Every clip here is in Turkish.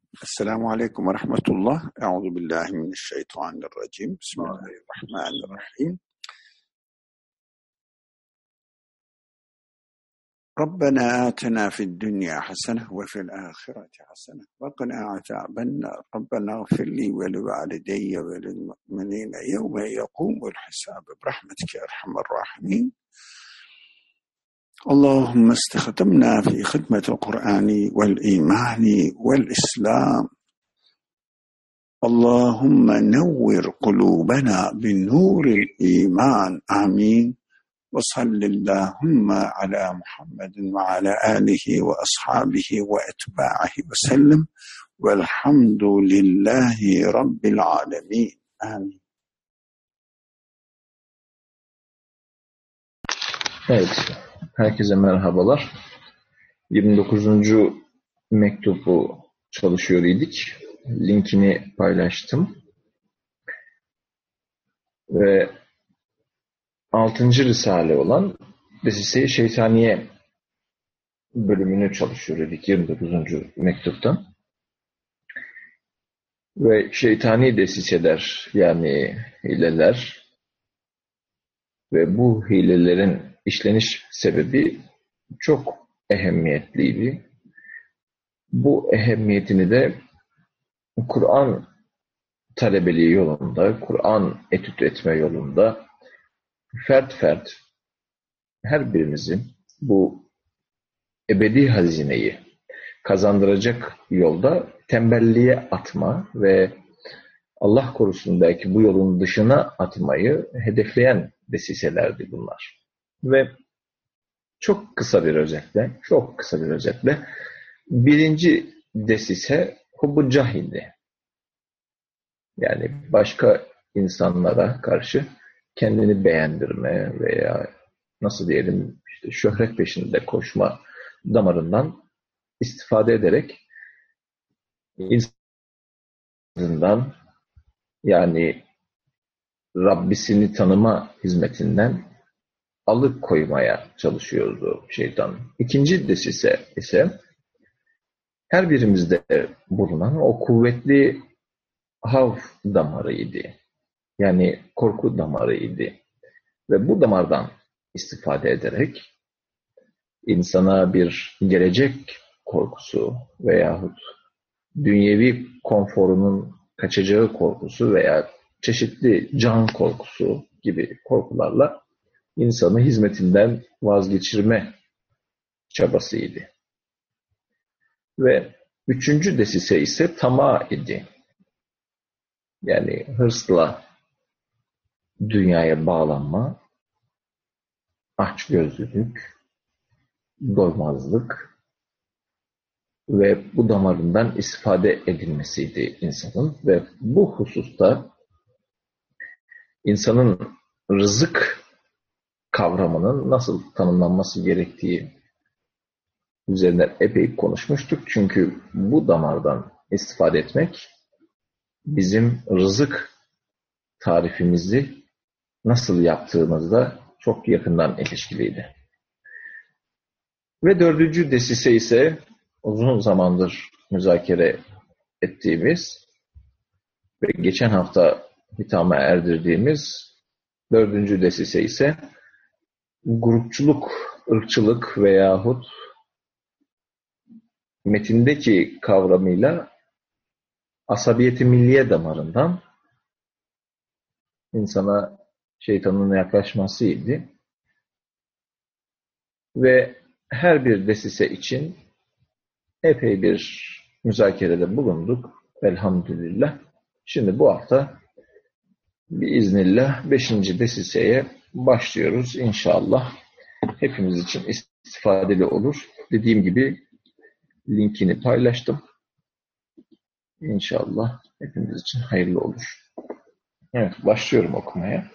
Esselamu Aleyküm ve Rahmetullah. Euzu billahi mineşşeytanirracim. Bismillahirrahmanirrahim. Rabbena atina fid dünya hasene ve fil ahireti hasene ve qina azabennar. Rabbena gfirli ve li valideyye ve lil mu'minine yevme yekumul hisab. Birahmetike erhamer rahimin. Allahümme istihdimna fi hidmetil Kur'ani vel imani vel İslam. Allahümme nevvir kulubena bin nuril iman. Amin. Ve sallillahümme ala Muhammedin ve ala alihi ve ashabihi ve etba'ahi ve sellem. Velhamdülillahi Rabbil alemin. Amin. Evet, herkese merhabalar. 29. mektubu çalışıyor idik. Linkini paylaştım. Ve 6. Risale olan Desise-i Şeytaniye bölümünü çalışıyor idik 29. mektuptan. Ve şeytani desiseler, yani hileler ve bu hilelerin işleniş sebebi çok ehemmiyetliydi. Bu ehemmiyetini de Kur'an talebeliği yolunda, Kur'an etüt etme yolunda fert fert her birimizin bu ebedi hazineyi kazandıracak yolda tembelliğe atma ve Allah korusun belki bu yolun dışına atmayı hedefleyen desiselerdi bunlar. Ve çok kısa bir özetle birinci desise hubbu cahildi. Yani başka insanlara karşı kendini beğendirme veya nasıl diyelim işte şöhret peşinde koşma damarından istifade ederek insanından, yani Rabbisini tanıma hizmetinden alıkoymaya çalışıyordu şeytan. İkinci desise ise her birimizde bulunan o kuvvetli hav damarıydı. Yani korku damarıydı. Ve bu damardan istifade ederek insana bir gelecek korkusu veyahut dünyevi konforunun kaçacağı korkusu veya çeşitli can korkusu gibi korkularla insanı hizmetinden vazgeçirme çabasıydı. Ve üçüncü desise ise tamah idi. Yani hırsla dünyaya bağlanma, açgözlülük, doymazlık ve bu damarından istifade edilmesiydi insanın. Ve bu hususta insanın rızık kavramının nasıl tanımlanması gerektiği üzerine epey konuşmuştuk. Çünkü bu damardan istifade etmek bizim rızık tarifimizi nasıl yaptığımızda çok yakından ilişkiliydi. Ve dördüncü desise ise uzun zamandır müzakere ettiğimiz ve geçen hafta hitama erdirdiğimiz dördüncü desise ise grupçuluk, ırkçılık veyahut metindeki kavramıyla asabiyeti milliye damarından insana şeytanın yaklaşmasıydı. Ve her bir desise için epey bir müzakerede bulunduk. Elhamdülillah. Şimdi bu hafta biiznillah 5. desiseye başlıyoruz. İnşallah hepimiz için istifadeli olur. Dediğim gibi linkini paylaştım. İnşallah hepimiz için hayırlı olur. Evet, başlıyorum okumaya.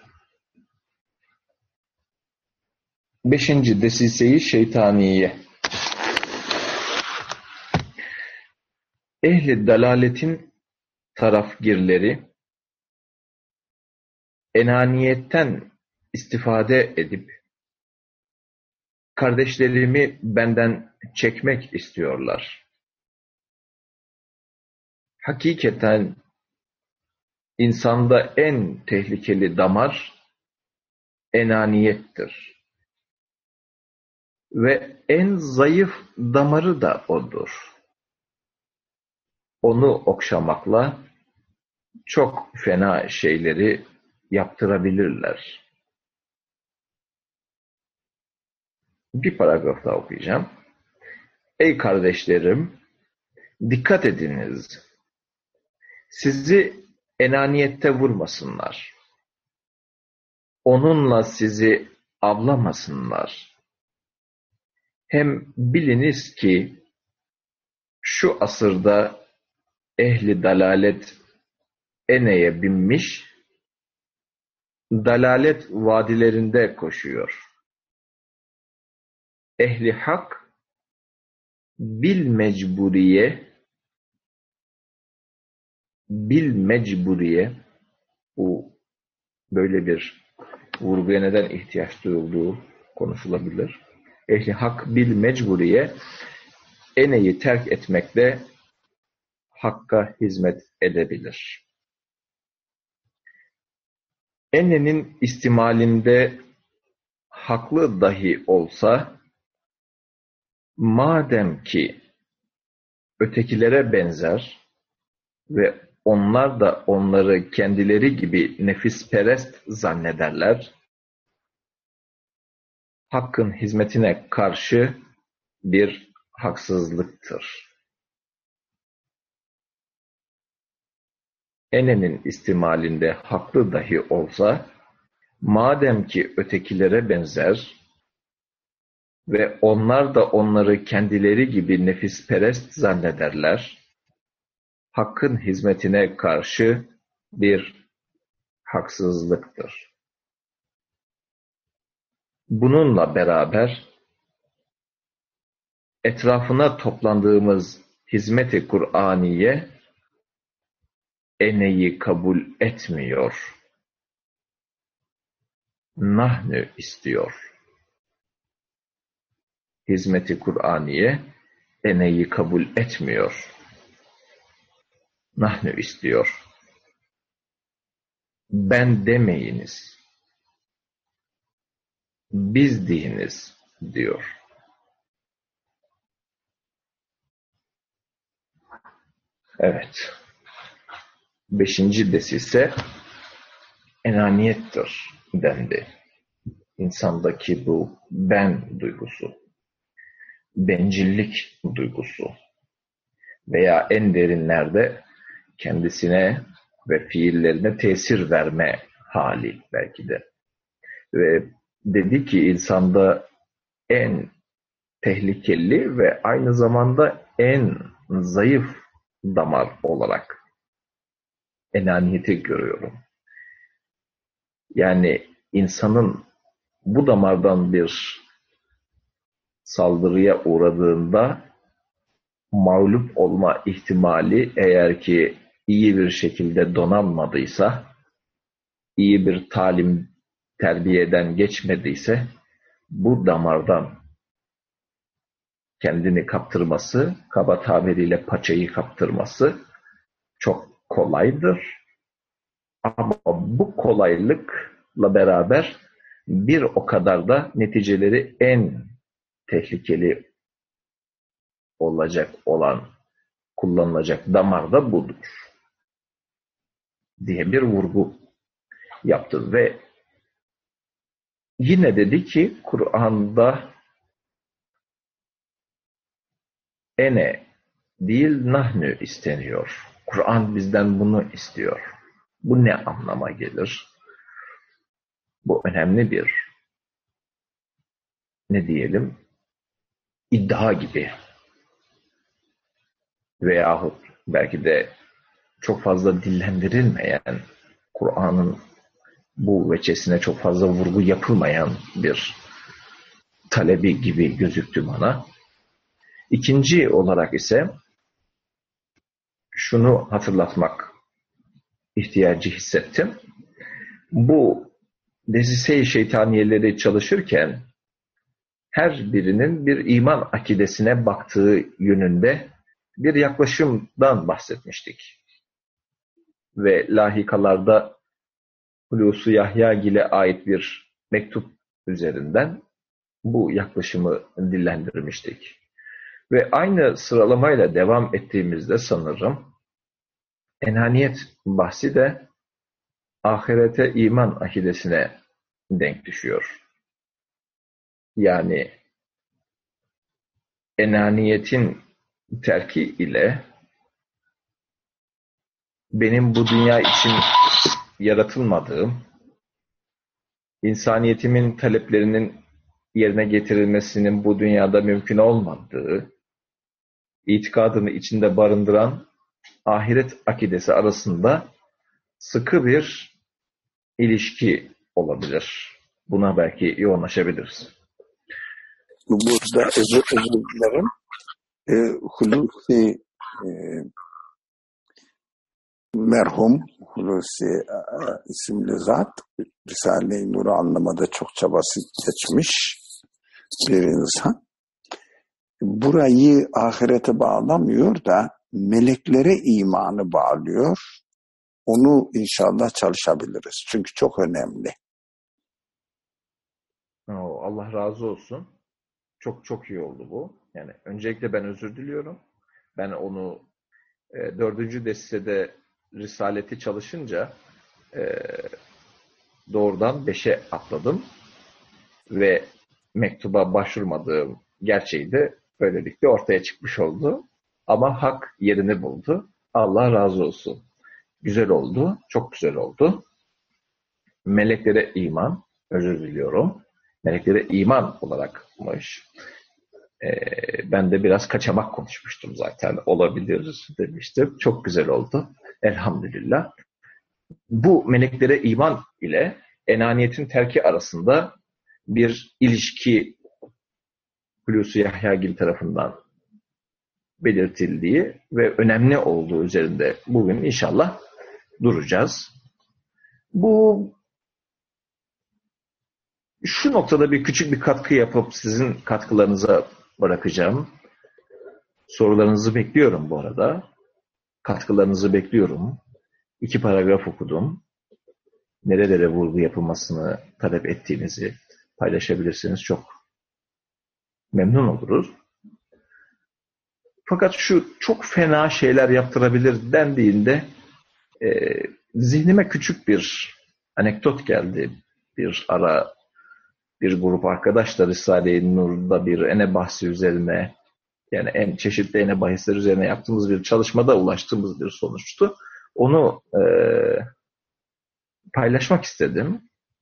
5. desiseyi şeytaniye. Ehli dalaletin tarafgirleri enaniyetten istifade edip kardeşlerimi benden çekmek istiyorlar. hakikaten insanda en tehlikeli damar enaniyettir. Ve en zayıf damarı da odur. Onu okşamakla çok fena şeyleri yaptırabilirler. Bir paragraf daha okuyacağım. Ey kardeşlerim, dikkat ediniz. Sizi enaniyette vurmasınlar. Onunla sizi avlamasınlar. Hem biliniz ki şu asırda ehli dalalet eneye binmiş, dalalet vadilerinde koşuyor. Ehli hak bil mecburiye bu böyle bir vurguya neden ihtiyaç duyulduğu konuşulabilir. Ehli hak bil mecburiye eneyi terk etmekle hakka hizmet edebilir. Enenin istimalinde haklı dahi olsa, madem ki ötekilere benzer ve onlar da onları kendileri gibi nefisperest zannederler, hakkın hizmetine karşı bir haksızlıktır. Enenin istimalinde haklı dahi olsa, madem ki ötekilere benzer ve onlar da onları kendileri gibi nefisperest zannederler, hakkın hizmetine karşı bir haksızlıktır. Bununla beraber etrafına toplandığımız hizmet-i Kur'aniye eneyi kabul etmiyor. Nahnu istiyor. Hizmet-i Kur'aniye eneyi kabul etmiyor. Nahnu istiyor. Ben demeyiniz. Biz deyiniz diyor. Evet. 5. desise enaniyettir dendi. İnsandaki bu ben duygusu, bencillik duygusu veya en derinlerde kendisine ve fiillerine tesir verme hali belki de. Ve dedi ki insanda en tehlikeli ve aynı zamanda en zayıf damar olarak enaniyeti görüyorum. Yani insanın bu damardan bir saldırıya uğradığında mağlup olma ihtimali eğer ki iyi bir şekilde donanmadıysa, iyi bir talim, terbiyeden geçmediyse bu damardan kendini kaptırması, kaba tabiriyle paçayı kaptırması çok kolaydır. Ama bu kolaylıkla beraber bir o kadar da neticeleri en tehlikeli olacak olan, kullanılacak damar da budur diye bir vurgu yaptı ve yine dedi ki Kur'an'da ene değil nahnu isteniyor. Kur'an bizden bunu istiyor. Bu ne anlama gelir? Bu önemli bir, ne diyelim, iddia gibi. Veyahut belki de çok fazla dillendirilmeyen, Kur'an'ın bu veçesine çok fazla vurgu yapılmayan bir talebi gibi gözüktü bana. İkinci olarak ise şunu hatırlatmak ihtiyacı hissettim. Bu desise-i şeytaniyeleri çalışırken her birinin bir iman akidesine baktığı yönünde bir yaklaşımdan bahsetmiştik. Ve lahikalarda Hulusi Yahyagil'e ait bir mektup üzerinden bu yaklaşımı dillendirmiştik. Ve aynı sıralamayla devam ettiğimizde sanırım enaniyet bahsi de ahirete iman akidesine denk düşüyor. Yani enaniyetin terki ile benim bu dünya için yaratılmadığım, insaniyetimin taleplerinin yerine getirilmesinin bu dünyada mümkün olmadığı, itikadını içinde barındıran ahiret akidesi arasında sıkı bir ilişki olabilir. Buna belki yoğunlaşabiliriz. Burada özür dilerim. Hulusi merhum Hulusi isimli zat Risale-i Nur'u anlamada çok çabası geçmiş bir insan. Burayı ahirete bağlamıyor da meleklere imanı bağlıyor. Onu inşallah çalışabiliriz. Çünkü çok önemli. Allah razı olsun. Çok çok iyi oldu bu. Yani öncelikle ben özür diliyorum. Ben onu 4. destede Risaleti çalışınca doğrudan 5'e atladım. Ve mektuba başvurmadığım gerçeği de böylelikle ortaya çıkmış oldu. Ama hak yerini buldu. Allah razı olsun. Güzel oldu. Çok güzel oldu. Meleklere iman. Özür diliyorum. Meleklere iman olarakmış. Ben de biraz kaçamak konuşmuştum zaten. Olabilir demiştim. Çok güzel oldu. Elhamdülillah. Bu meleklere iman ile enaniyetin terki arasında bir ilişki Hulusi Yahyagil tarafından belirtildiği ve önemli olduğu üzerinde bugün inşallah duracağız. Şu noktada küçük bir katkı yapıp sizin katkılarınıza bırakacağım. Sorularınızı bekliyorum bu arada. Katkılarınızı bekliyorum. 2 paragraf okudum. Nerelere vurgu yapılmasını talep ettiğinizi paylaşabilirsiniz. Çok memnun oluruz. Fakat şu çok fena şeyler yaptırabilir dendiğinde zihnime küçük bir anekdot geldi. Bir grup arkadaşla Risale-i Nur'da bir ene bahsi üzerine, yani en çeşitli ene bahisler üzerine yaptığımız bir çalışmada ulaştığımız bir sonuçtu. Onu paylaşmak istedim.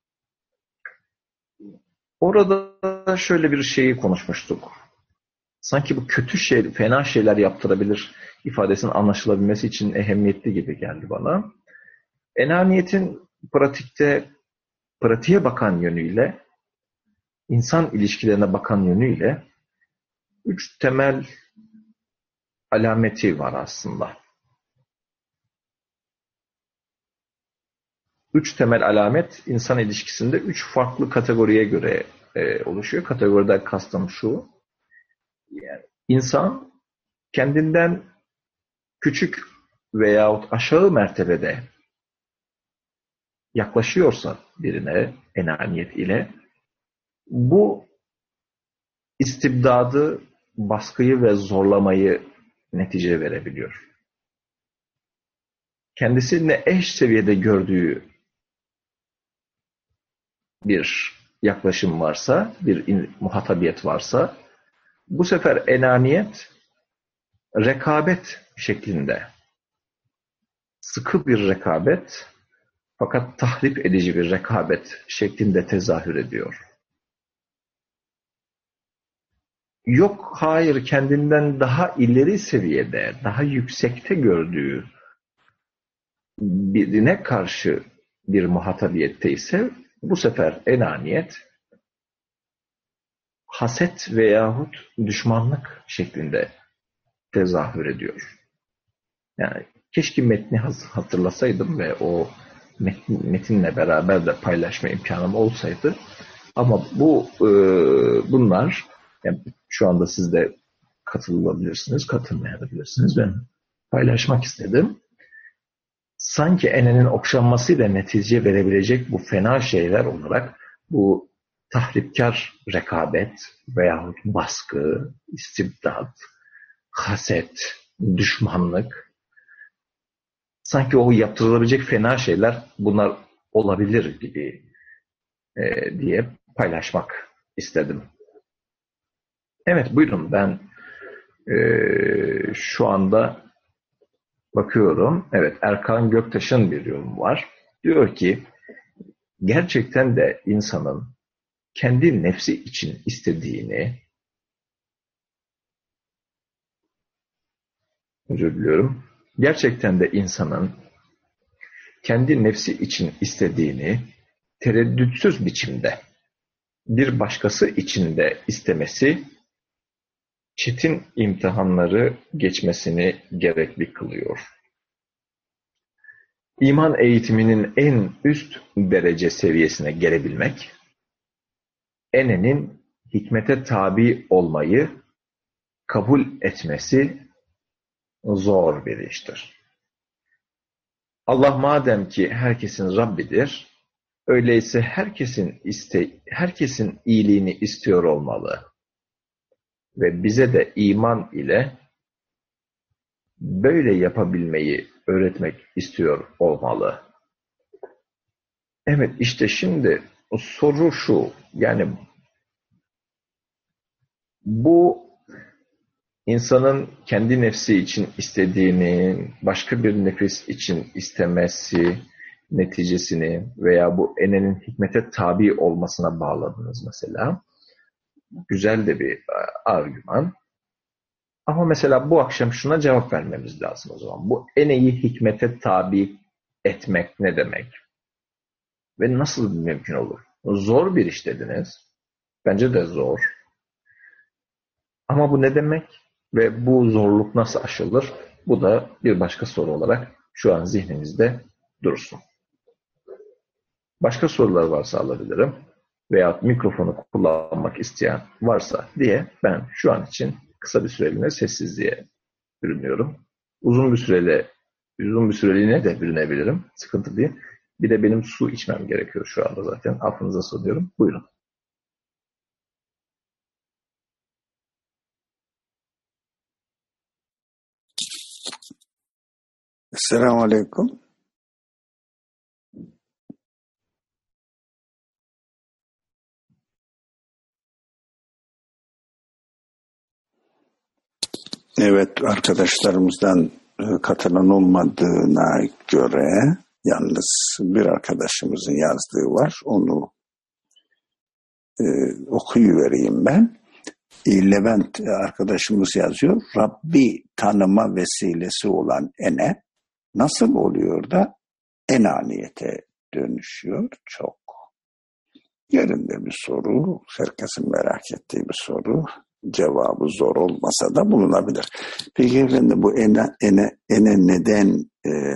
Orada şöyle bir şeyi konuşmuştuk. Sanki bu fena şeyler yaptırabilir ifadesinin anlaşılabilmesi için ehemmiyetli gibi geldi bana. Enaniyetin pratiğe bakan yönüyle, insan ilişkilerine bakan yönüyle 3 temel alameti var aslında. 3 temel alamet insan ilişkisinde 3 farklı kategoriye göre oluşuyor. Kategoriden kastım şu. Yani insan kendinden küçük veyahut aşağı mertebede yaklaşıyorsa birine enaniyet ile, bu istibdadı, baskıyı ve zorlamayı netice verebiliyor. Kendisiyle eş seviyede gördüğü bir yaklaşım varsa, bir muhatabiyet varsa, bu sefer enaniyet rekabet şeklinde, sıkı bir rekabet fakat tahrip edici bir rekabet şeklinde tezahür ediyor. Yok, hayır, kendinden daha ileri seviyede, daha yüksekte gördüğü birine karşı bir muhatabiyette ise bu sefer enaniyet haset veyahut düşmanlık şeklinde tezahür ediyor. Yani keşke metni hatırlasaydım ve o metinle beraber de paylaşma imkanım olsaydı. Ama bunlar, yani şu anda siz de katılabilirsiniz, katılmayabilirsiniz. Ben paylaşmak istedim. Sanki enenin okşanmasıyla netice verebilecek bu fena şeyler olarak bu tahripkar rekabet veyahut baskı, istibdat, haset, düşmanlık, sanki o yaptırılabilecek fena şeyler bunlar olabilir gibi diye paylaşmak istedim. Evet, buyurun. Ben şu anda bakıyorum. Evet, Erkan Göktaş'ın bir yorumu var. Diyor ki, gerçekten de insanın kendi nefsi için istediğini, özür diliyorum, gerçekten de insanın kendi nefsi için istediğini tereddütsüz biçimde bir başkası için de istemesi, çetin imtihanları geçmesini gerekli kılıyor. İman eğitiminin en üst derece seviyesine gelebilmek, enenin hikmete tabi olmayı kabul etmesi zor bir iştir. Allah madem ki herkesin Rabbidir, öyleyse herkesin iyiliğini istiyor olmalı ve bize de iman ile böyle yapabilmeyi öğretmek istiyor olmalı. Evet, işte şimdi soru şu, yani bu insanın kendi nefsi için istediğini başka bir nefis için istemesi neticesini veya bu enenin hikmete tabi olmasına bağladınız mesela. Güzel de bir argüman. Ama mesela bu akşam şuna cevap vermemiz lazım o zaman. Bu eneyi hikmete tabi etmek ne demek? Ve nasıl mümkün olur? Zor bir iş dediniz. Bence de zor. Ama bu ne demek? Ve bu zorluk nasıl aşılır? Bu da bir başka soru olarak şu an zihninizde dursun. Başka sorular varsa alabilirim. Veya mikrofonu kullanmak isteyen varsa diye ben şu an için kısa bir süreliğine sessizliğe bürünüyorum. Uzun bir süreliğine de bürünebilirim. Sıkıntı değil. Bir de benim su içmem gerekiyor şu anda zaten. Affınıza soruyorum. Buyurun. Esselamu Aleyküm. Evet, arkadaşlarımızdan katılan olmadığına göre yalnız bir arkadaşımızın yazdığı var. Onu okuyuvereyim ben. Levent arkadaşımız yazıyor. Rabbi tanıma vesilesi olan ene nasıl oluyor da enaniyete dönüşüyor? Çok yerinde bir soru. Herkesin merak ettiği bir soru. Cevabı zor olmasa da bulunabilir. Peki efendim, bu ene neden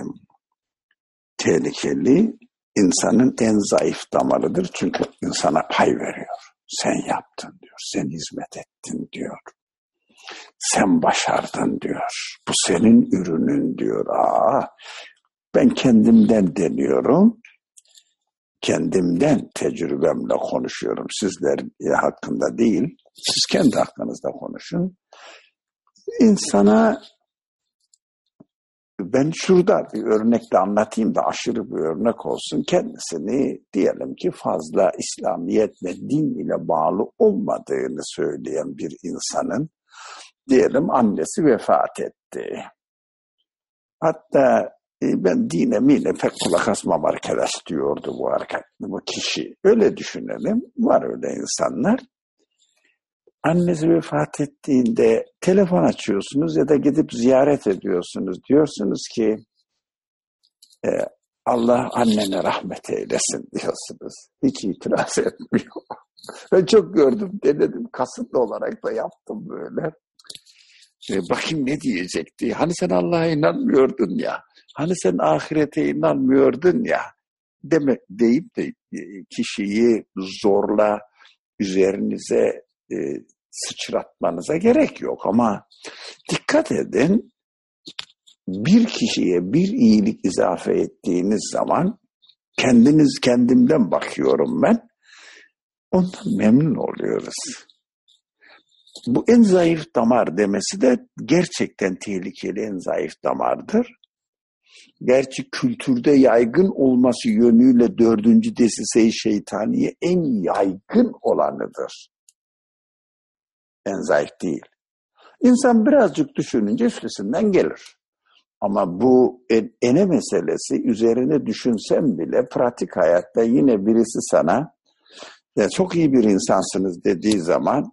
tehlikeli? İnsanın en zayıf damarıdır. Çünkü insana pay veriyor. Sen yaptın diyor. Sen hizmet ettin diyor. Sen başardın diyor. Bu senin ürünün diyor. Ben kendimden deniyorum. Kendimden tecrübemle konuşuyorum. Sizler hakkında değil. Siz kendi hakkınızda konuşun. İnsana ben şurada bir örnekle anlatayım da aşırı bir örnek olsun. Kendisini diyelim ki fazla İslamiyetle, din ile bağlı olmadığını söyleyen bir insanın diyelim annesi vefat etti. Hatta ben dine pek kulak asmam arkadaş diyordu bu kişi. Öyle düşünelim. Var öyle insanlar. Annesi vefat ettiğinde telefon açıyorsunuz ya da gidip ziyaret ediyorsunuz. Diyorsunuz ki Allah annene rahmet eylesin diyorsunuz. Hiç itiraz etmiyor. Ben çok gördüm, denedim. Kasıtlı olarak da yaptım böyle. Bakayım ne diyecekti. Hani sen Allah'a inanmıyordun ya. Hani sen ahirete inanmıyordun ya. Deyip de kişiyi zorla üzerinize sıçratmanıza gerek yok ama dikkat edin, bir kişiye bir iyilik izafe ettiğiniz zaman kendimden bakıyorum ben, ondan memnun oluyoruz. Bu en zayıf damar demesi de gerçekten tehlikeli, en zayıf damardır. Gerçi kültürde yaygın olması yönüyle 4. desise-i şeytaniye en yaygın olanıdır. En zayıf değil. İnsan birazcık düşününce üstesinden gelir. Ama bu ene meselesi, üzerine düşünsem bile pratik hayatta yine birisi sana ya çok iyi bir insansınız dediği zaman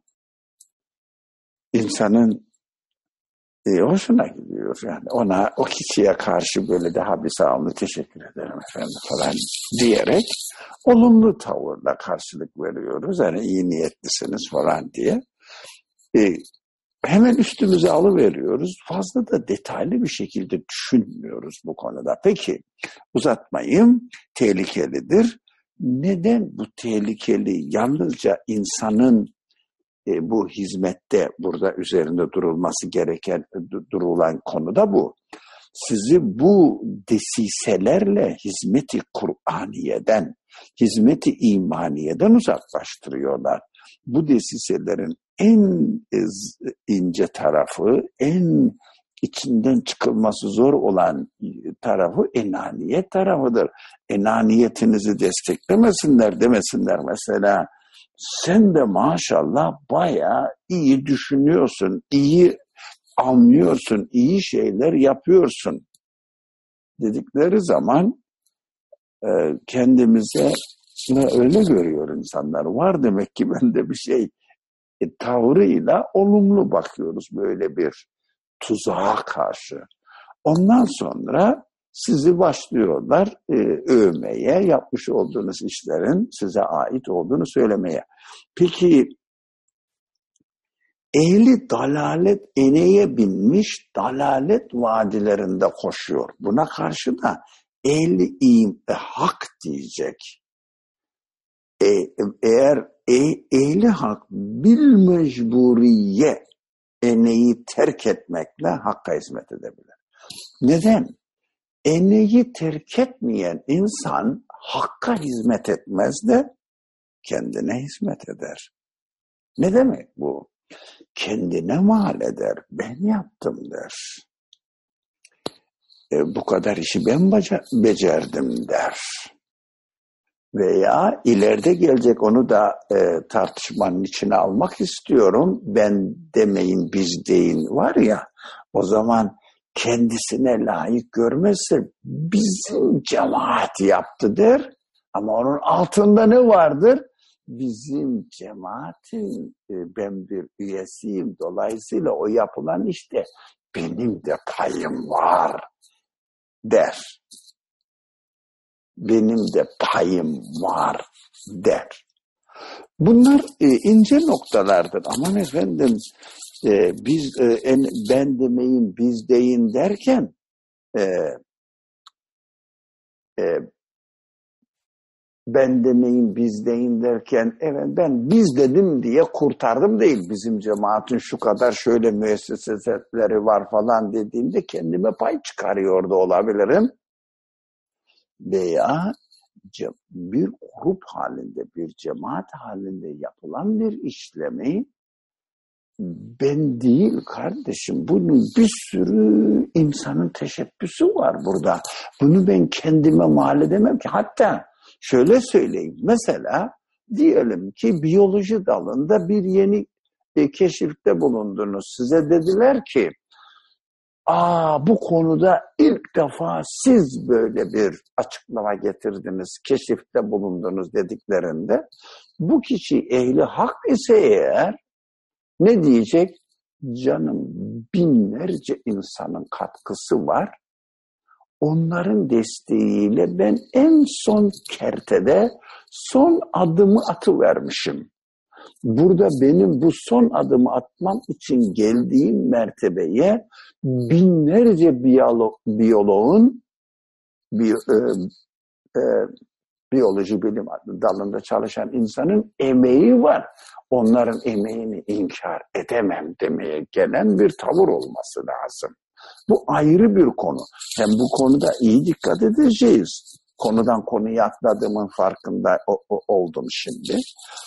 insanın hoşuna gidiyor. Yani ona, o kişiye karşı böyle daha bir sağımlı teşekkür ederim efendim falan diyerek olumlu tavırla karşılık veriyoruz. Yani iyi niyetlisiniz falan diye. Hemen üstümüze alıveriyoruz. Fazla da detaylı bir şekilde düşünmüyoruz bu konuda. Peki uzatmayayım, tehlikelidir. Neden bu tehlikeli? Yalnızca insanın bu hizmette burada üzerinde durulması gereken, durulan konu da bu. Sizi bu desiselerle hizmet-i Kur'aniye'den, hizmet-i imaniyeden uzaklaştırıyorlar. Bu desiselerin en ince tarafı, en içinden çıkılması zor olan tarafı enaniyet tarafıdır. Enaniyetinizi desteklemesinler, demesinler mesela. Sen de maşallah bayağı iyi düşünüyorsun, iyi anlıyorsun, iyi şeyler yapıyorsun dedikleri zaman kendimize öyle görüyor insanlar. Var demek ki bende bir şey tavrıyla olumlu bakıyoruz böyle bir tuzağa karşı. Ondan sonra sizi başlıyorlar övmeye, yapmış olduğunuz işlerin size ait olduğunu söylemeye. Peki ehli dalalet eneye binmiş, dalalet vadilerinde koşuyor. Buna karşı da ehli hak diyecek. Eğer ehli hak bil mecburiye eneyi terk etmekle hakka hizmet edebilir. Neden? Eneyi terk etmeyen insan hakka hizmet etmez de kendine hizmet eder. Ne demek bu? Kendine mal eder. Ben yaptım der. Bu kadar işi ben becerdim der. Veya ileride gelecek onu da tartışmanın içine almak istiyorum. Ben demeyin biz deyin var ya, o zaman kendisine layık görmezse bizim cemaat yaptı der. Ama onun altında ne vardır? Bizim cemaatin ben bir üyesiyim. Dolayısıyla o yapılan işte benim de payım var der. Benim de payım var der. Bunlar ince noktalardır. Aman efendim biz ben demeyin biz deyin derken ben demeyin biz deyin derken evet ben biz dedim diye kurtardım değil. Bizim cemaatin şu kadar şöyle müesseseleri var falan dediğimde kendime pay çıkarıyor da olabilirim. Veya bir grup halinde, bir cemaat halinde yapılan bir işlemi ben değil kardeşim, bunun bir sürü insanın teşebbüsü var burada. Bunu ben kendime mal edemem ki. Hatta şöyle söyleyeyim, mesela diyelim ki biyoloji dalında bir yeni keşifte bulundunuz. Size dediler ki bu konuda ilk defa siz böyle bir açıklama getirdiniz, keşifte bulundunuz dediklerinde bu kişi ehli hak ise eğer ne diyecek? Canım binlerce insanın katkısı var. Onların desteğiyle ben en son kertede son adımı atıvermişim. Burada benim bu son adımı atmam için geldiğim mertebeye binlerce biyoloğun Biyoloji bilim dalında çalışan insanın emeği var. Onların emeğini inkar edemem demeye gelen bir tavır olması lazım. Bu ayrı bir konu. Hem bu konuda iyi dikkat edeceğiz. Konudan konuya atladığımın farkında oldum şimdi.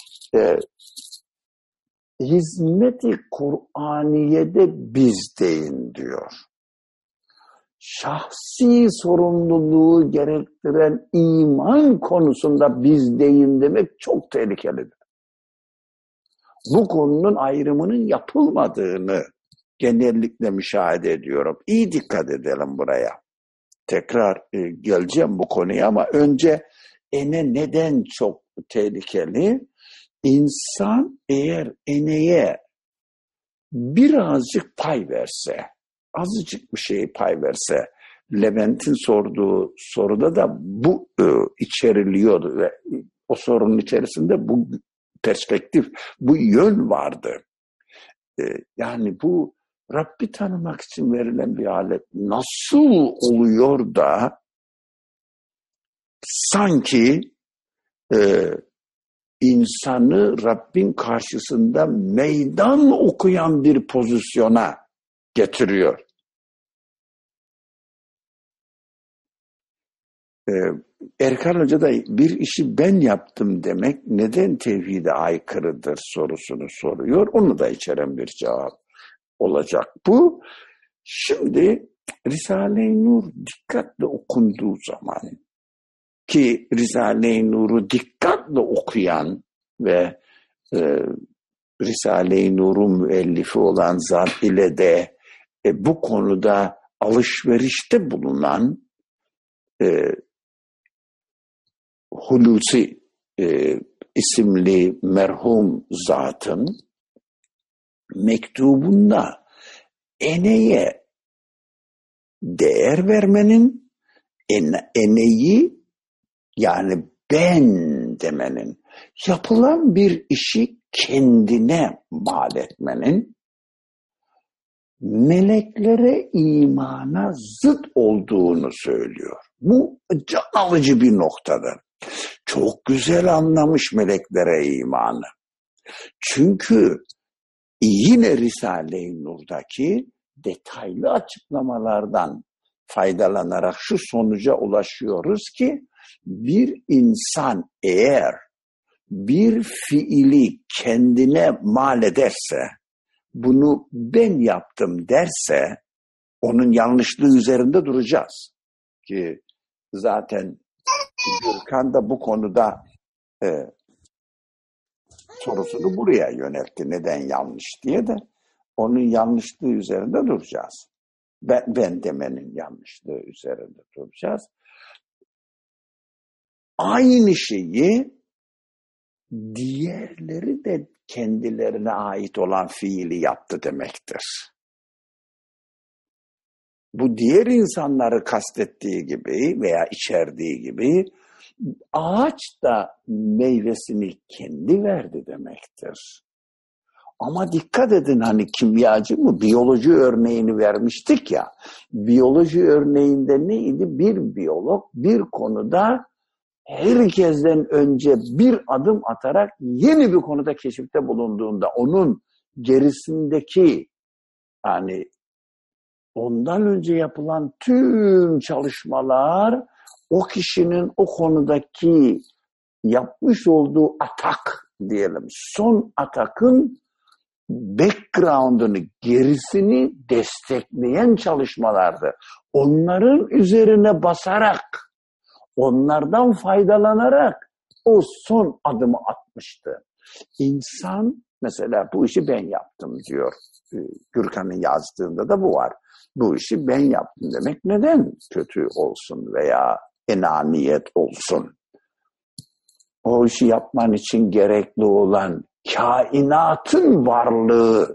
Hizmet-i Kur'aniye'de bizdeyin diyor. Şahsi sorumluluğu gerektiren iman konusunda bizdeyin demek çok tehlikelidir. Bu konunun ayrımının yapılmadığını genellikle müşahede ediyorum. İyi dikkat edelim buraya. Tekrar geleceğim bu konuya ama önce neden çok tehlikeli? İnsan eğer eneye birazcık pay verse, azıcık bir şey pay verse, Levent'in sorduğu soruda da bu içeriliyordu ve o sorunun içerisinde bu perspektif, bu yön vardı. Yani bu Rabbi tanımak için verilen bir alet nasıl oluyor da sanki insanı Rabbin karşısında meydan okuyan bir pozisyona getiriyor. Erkan Hoca da bir işi ben yaptım demek neden tevhide aykırıdır sorusunu soruyor. Onu da içeren bir cevap olacak bu. Şimdi Risale-i Nur dikkatle okunduğu zaman ki Risale-i Nur'u dikkatle okuyan ve Risale-i Nur'un müellifi olan zat ile de bu konuda alışverişte bulunan Hulusi isimli merhum zatın mektubunda eneye değer vermenin, eneyi yani ben demenin, yapılan bir işi kendine mal etmenin, meleklere imana zıt olduğunu söylüyor. Bu can alıcı bir noktadır. Çok güzel anlamış meleklere imanı. Çünkü yine Risale-i Nur'daki detaylı açıklamalardan faydalanarak şu sonuca ulaşıyoruz ki bir insan eğer bir fiili kendine mal ederse, bunu ben yaptım derse, onun yanlışlığı üzerinde duracağız. Ki zaten Gürkan da bu konuda sorusunu buraya yöneltti. Neden yanlış diye de onun yanlışlığı üzerinde duracağız. Ben demenin yanlışlığı üzerinde duracağız. Aynı şeyi diğerleri de kendilerine ait olan fiili yaptı demektir. Bu diğer insanları kastettiği gibi veya içerdiği gibi ağaç da meyvesini kendi verdi demektir. Ama dikkat edin, hani kimyacı mı biyoloji örneğini vermiştik ya. Biyoloji örneğinde neydi? Bir biyolog bir konuda herkesten önce bir adım atarak yeni bir konuda keşifte bulunduğunda onun gerisindeki, yani ondan önce yapılan tüm çalışmalar o kişinin o konudaki yapmış olduğu atak diyelim, son atakın background'ını, gerisini destekleyen çalışmalardı. Onların üzerine basarak, onlardan faydalanarak o son adımı atmıştı. İnsan mesela bu işi ben yaptım diyor. Gürkan'ın yazdığında da bu var. Bu işi ben yaptım demek neden kötü olsun veya enaniyet olsun? O işi yapman için gerekli olan kainatın varlığı,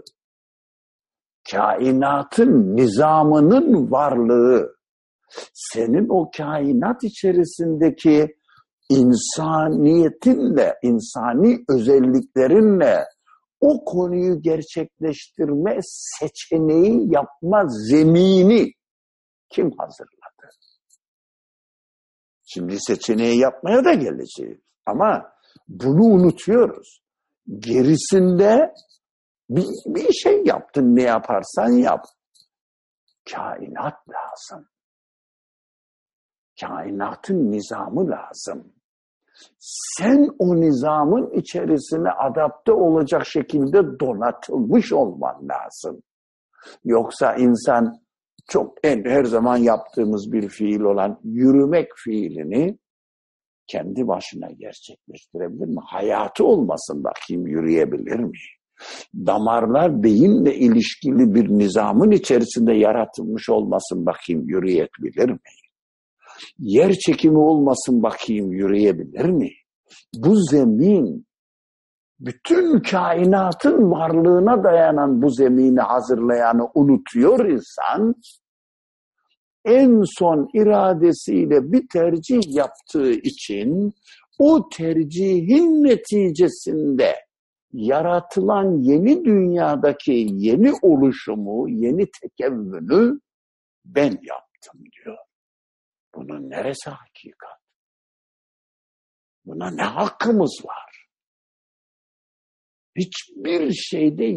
kainatın nizamının varlığı, senin o kainat içerisindeki insaniyetinle, insani özelliklerinle o konuyu gerçekleştirme seçeneği yapma zemini kim hazırladı? Şimdi seçeneği yapmaya da geleceğiz. Ama bunu unutuyoruz. Gerisinde bir şey yaptın, ne yaparsan yap. Kainat lazım. Kainatın nizamı lazım. Sen o nizamın içerisine adapte olacak şekilde donatılmış olman lazım. Yoksa insan çok her zaman yaptığımız bir fiil olan yürümek fiilini kendi başına gerçekleştirebilir mi? Hayatı olmasın bakayım yürüyebilir mi? Damarlar beyinle ilişkili bir nizamın içerisinde yaratılmış olmasın bakayım yürüyebilir mi? Yer çekimi olmasın bakayım yürüyebilir mi? Bu zemin, bütün kainatın varlığına dayanan bu zemini hazırlayanı unutuyor insan. En son iradesiyle bir tercih yaptığı için o tercihin neticesinde yaratılan yeni dünyadaki yeni oluşumu, yeni tekevvünü ben yaptım diyor. Bunun neresi hakikat? Buna ne hakkımız var? Hiçbir şeyde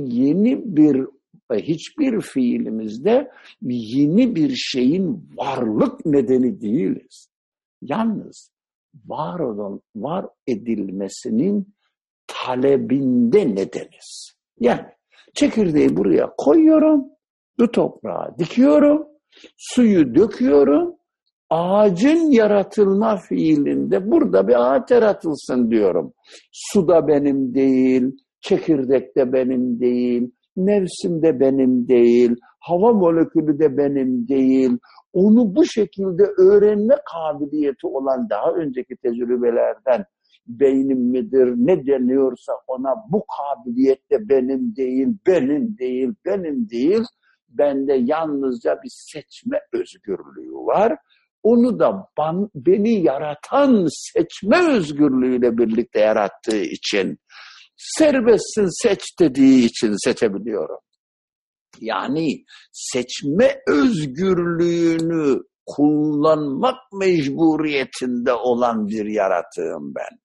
hiçbir fiilimizde yeni bir şeyin varlık nedeni değiliz. Yalnız var edilmesinin talebinde nedeniz. Yani çekirdeği buraya koyuyorum, bu toprağa dikiyorum, suyu döküyorum, ağacın yaratılma fiilinde burada bir ağaç yaratılsın diyorum. Su da benim değil, çekirdek de benim değil, mevsim de benim değil, hava molekülü de benim değil. Onu bu şekilde öğrenme kabiliyeti olan daha önceki tecrübelerden beynim midir, ne deniyorsa ona bu kabiliyet de benim değil, benim değil, benim değil. Bende yalnızca bir seçme özgürlüğü var. Onu da beni yaratan seçme özgürlüğüyle birlikte yarattığı için, serbestsin seç dediği için seçebiliyorum. Yani seçme özgürlüğünü kullanmak mecburiyetinde olan bir yaratığım ben.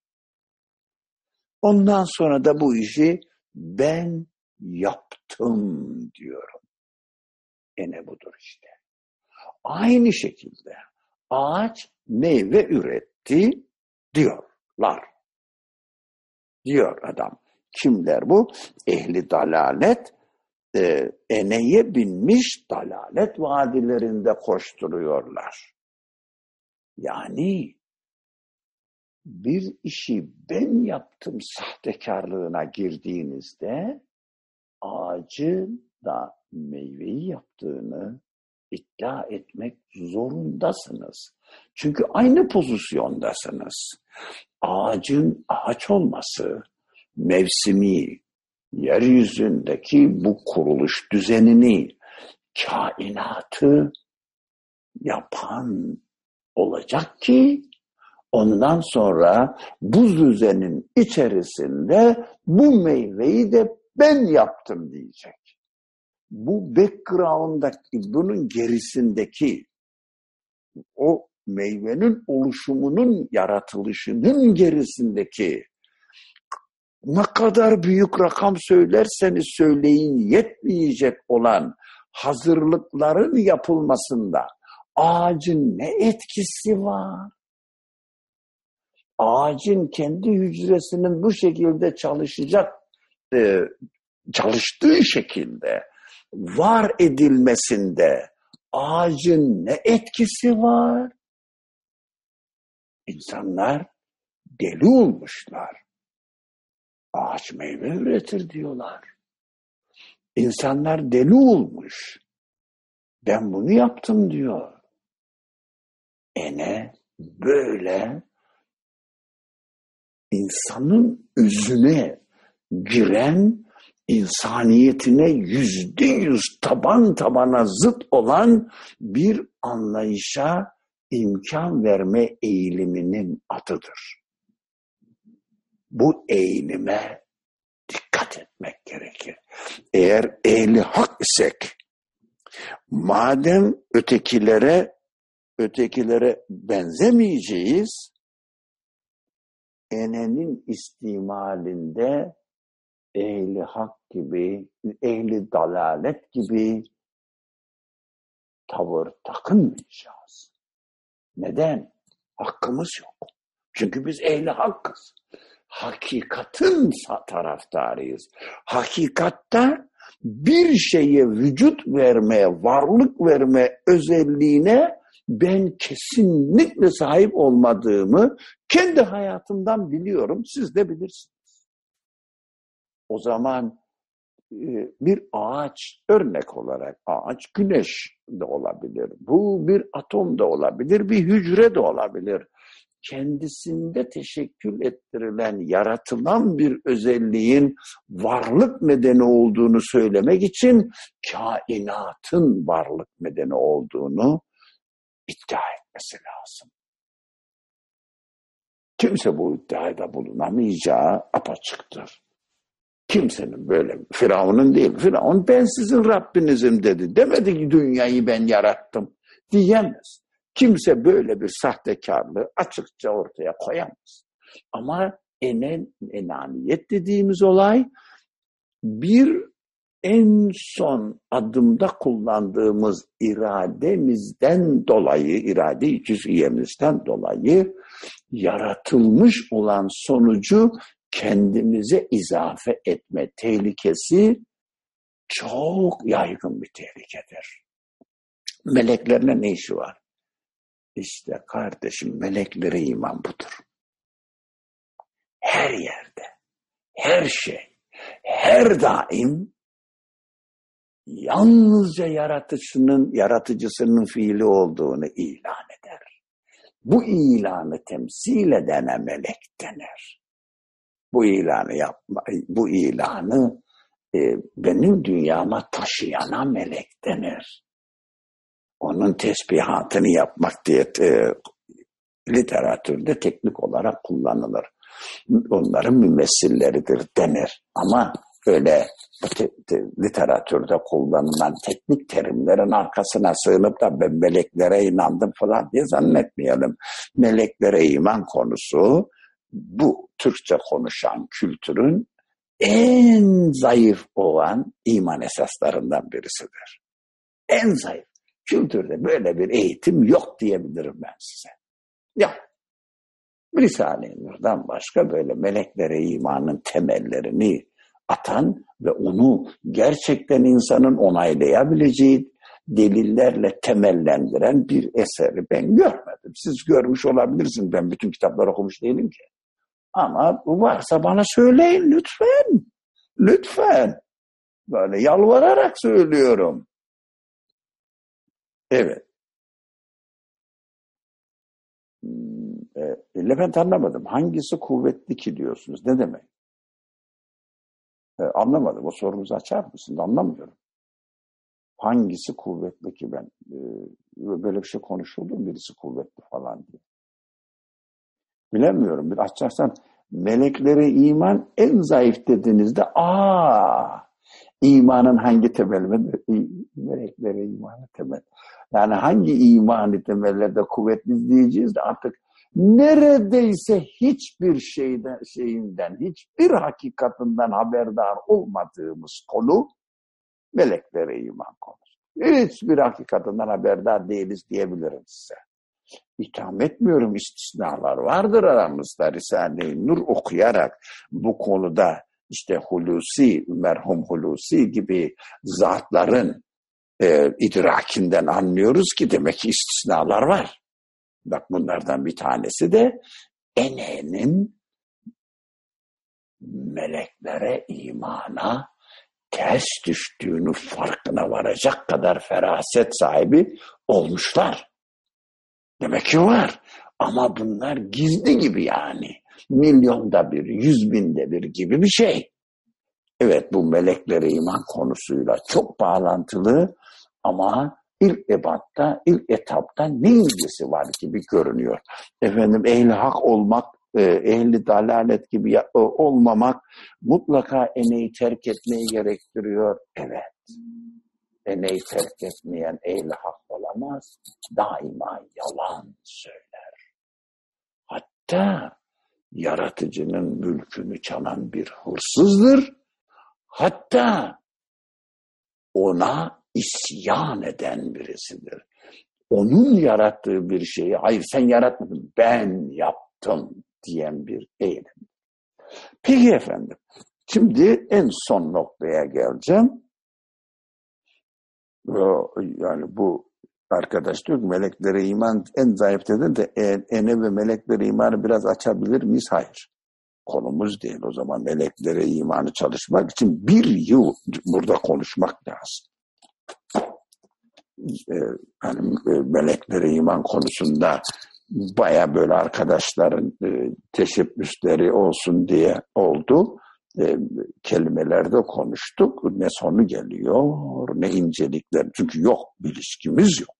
Ondan sonra da bu işi ben yaptım diyorum. Ne budur işte. Aynı şekilde ağaç meyve üretti diyorlar. Diyor adam. Kimler bu? Ehli dalalet, eneye binmiş dalalet vadilerinde koşturuyorlar. Yani bir işi ben yaptım sahtekarlığına girdiğinizde ağacın da meyveyi yaptığını iddia etmek zorundasınız. Çünkü aynı pozisyondasınız. Ağacın ağaç olması, mevsimi, yeryüzündeki bu kuruluş düzenini, kainatı yapan olacak ki ondan sonra bu düzenin içerisinde bu meyveyi de ben yaptım diyecek. Bu background'daki, bunun gerisindeki o meyvenin oluşumunun, yaratılışının gerisindeki ne kadar büyük rakam söylerseniz söyleyin yetmeyecek olan hazırlıkların yapılmasında ağacın ne etkisi var? Ağacın kendi hücresinin bu şekilde çalıştığı şekilde var edilmesinde ağacın ne etkisi var? İnsanlar deli olmuşlar. Ağaç meyve üretir diyorlar. İnsanlar deli olmuş. Ben bunu yaptım diyor. Ne böyle insanın özüne giren, insaniyetine %100 taban tabana zıt olan bir anlayışa imkan verme eğiliminin adıdır. Bu eğilime dikkat etmek gerekir. Eğer ehli hak isek, madem ötekilere ötekilere benzemeyeceğiz. Enenin istimalinde ehli hak gibi, ehli dalalet gibi tavır takınmayacağız. Neden? Hakkımız yok. Çünkü biz ehli hakkız. Hakikatin taraftarıyız. Hakikatta bir şeye vücut vermeye, varlık verme özelliğine ben kesinlikle sahip olmadığımı kendi hayatımdan biliyorum. Siz de bilirsiniz. O zaman bir ağaç, örnek olarak ağaç güneş de olabilir. Bu bir atom da olabilir, bir hücre de olabilir. Kendisinde teşekkül ettirilen, yaratılan bir özelliğin varlık nedeni olduğunu söylemek için kainatın varlık nedeni olduğunu iddia etmesi lazım. Kimse bu iddiada bulunamayacağı apaçıktır. Kimsenin böyle, Firavun'un değil, Firavun ben sizin Rabbinizim dedi. Demedi ki dünyayı ben yarattım diyemez. Kimse böyle bir sahtekarlığı açıkça ortaya koyamaz. Ama enaniyet dediğimiz olay bir en son adımda kullandığımız irademizden dolayı, irade-i cüz'iyemizden dolayı yaratılmış olan sonucu kendimize izafe etme tehlikesi çok yaygın bir tehlikedir. Meleklerle ne işi var? İşte kardeşim, meleklere iman budur. Her yerde, her şey, her daim yalnızca yaratıcısının fiili olduğunu ilan eder. Bu ilanı temsil edene melek denir. Bu ilanı benim dünyama taşıyana melek denir. Onun tesbihatını yapmak diye literatürde teknik olarak kullanılır. Onların mümessilleridir denir. Ama öyle literatürde kullanılan teknik terimlerin arkasına sığınıp da ben meleklere inandım falan diye zannetmeyelim. Meleklere iman konusu bu Türkçe konuşan kültürün en zayıf olan iman esaslarından birisidir. En zayıf. Kültürde böyle bir eğitim yok diyebilirim ben size. Yok. Risale-i Nur'dan başka böyle meleklere imanın temellerini atan ve onu gerçekten insanın onaylayabileceği delillerle temellendiren bir eseri ben görmedim. Siz görmüş olabilirsiniz. Ben bütün kitapları okumuş değilim ki. Ama varsa bana söyleyin lütfen. Lütfen. Böyle yalvararak söylüyorum. Evet. Levent anlamadım. Hangisi kuvvetli ki diyorsunuz? Ne demek? Anlamadım. O sorunuzu açar mısınız? Anlamıyorum. Hangisi kuvvetli ki ben? Böyle bir şey konuşuldu mu? Birisi kuvvetli falan diye. Bilemiyorum. Bir açarsan meleklere iman en zayıf dediğinizde imanın hangi temeli? Meleklere imanı temel. Yani hangi imani temellerde kuvvetli diyeceğiz de artık neredeyse hiçbir şeyinden, hiçbir hakikatinden haberdar olmadığımız konu meleklere iman konusu. Hiçbir hakikatinden haberdar değiliz diyebilirim size. İtham etmiyorum, istisnalar vardır aramızda. Risale-i Nur okuyarak bu konuda işte Hulusi, merhum Hulusi gibi zatların idrakinden anlıyoruz ki demek ki istisnalar var. Bak bunlardan bir tanesi de Ene'nin meleklere imana ters düştüğünü farkına varacak kadar feraset sahibi olmuşlar. Demek ki var. Ama bunlar gizli gibi yani. Milyonda bir, 100.000'de bir gibi bir şey. Evet, bu meleklere iman konusuyla çok bağlantılı ama ilk etapta ne ilgisi var gibi görünüyor. Efendim ehli hak olmak, ehli dalalet gibi olmamak mutlaka eneyi terk etmeyi gerektiriyor. Evet. eneyi terk etmeyen ehli hak olamaz. Daima yalan söyler. Hatta yaratıcının mülkünü çalan bir hırsızdır. Hatta ona isyan eden birisidir. Onun yarattığı bir şeyi, hayır sen yaratmadın, ben yaptım diyen bir eylem. Peki efendim, şimdi en son noktaya geleceğim. Yani bu arkadaş diyor ki meleklere iman en zayıf dedi de ene ve meleklere imanı biraz açabilir miyiz? Hayır. Konumuz değil o zaman meleklere imanı çalışmak için bir yıl burada konuşmak lazım. Yani meleklere iman konusunda baya böyle arkadaşların teşebbüsleri olsun diye oldu. Kelimelerde konuştuk. Ne sonu geliyor, ne incelikler. Çünkü yok, ilişkimiz yok.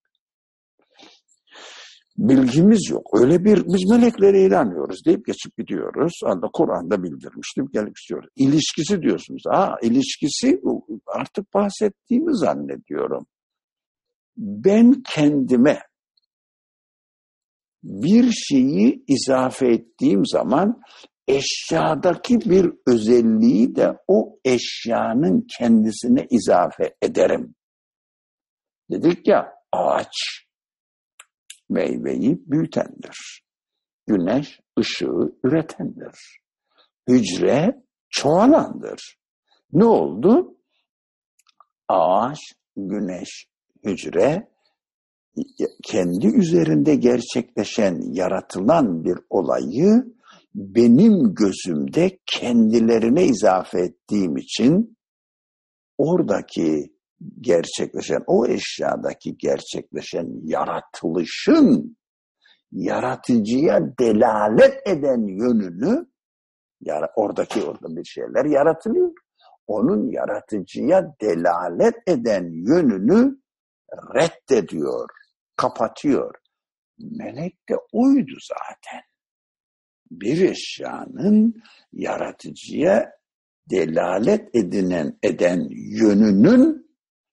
Bilgimiz yok. Öyle bir, biz meleklere inanıyoruz deyip geçip gidiyoruz. Kur'an'da bildirmiştim, gelip istiyoruz. İlişkisi diyorsunuz. İlişkisi artık bahsettiğimi zannediyorum. Ben kendime bir şeyi izafe ettiğim zaman eşyadaki bir özelliği de o eşyanın kendisine izafe ederim. Dedik ya, ağaç meyveyi büyütendir. Güneş ışığı üretendir. Hücre çoğalandır. Ne oldu? Ağaç, güneş, hücre kendi üzerinde gerçekleşen, yaratılan bir olayı benim gözümde kendilerine izafe ettiğim için oradaki gerçekleşen, o eşyadaki gerçekleşen yaratılışın yaratıcıya delalet eden yönünü, orada bir şeyler yaratılıyor. Onun yaratıcıya delalet eden yönünü reddediyor, kapatıyor. Melek de oydu zaten. Bir eşyanın yaratıcıya delalet eden yönünün,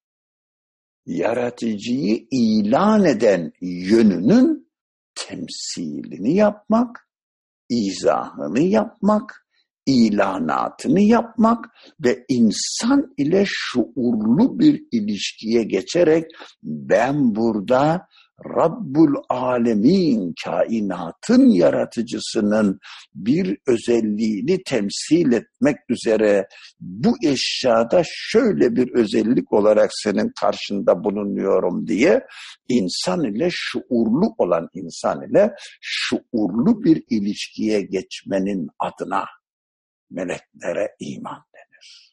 yaratıcıyı ilan eden yönünün temsilini yapmak, izahını yapmak, ilanatını yapmak ve insan ile şuurlu bir ilişkiye geçerek ben burada Rabbul Alemin, kainatın yaratıcısının bir özelliğini temsil etmek üzere bu eşyada şöyle bir özellik olarak senin karşında bulunuyorum diye insan ile şuurlu olan insan ile şuurlu bir ilişkiye geçmenin adına meleklere iman denir.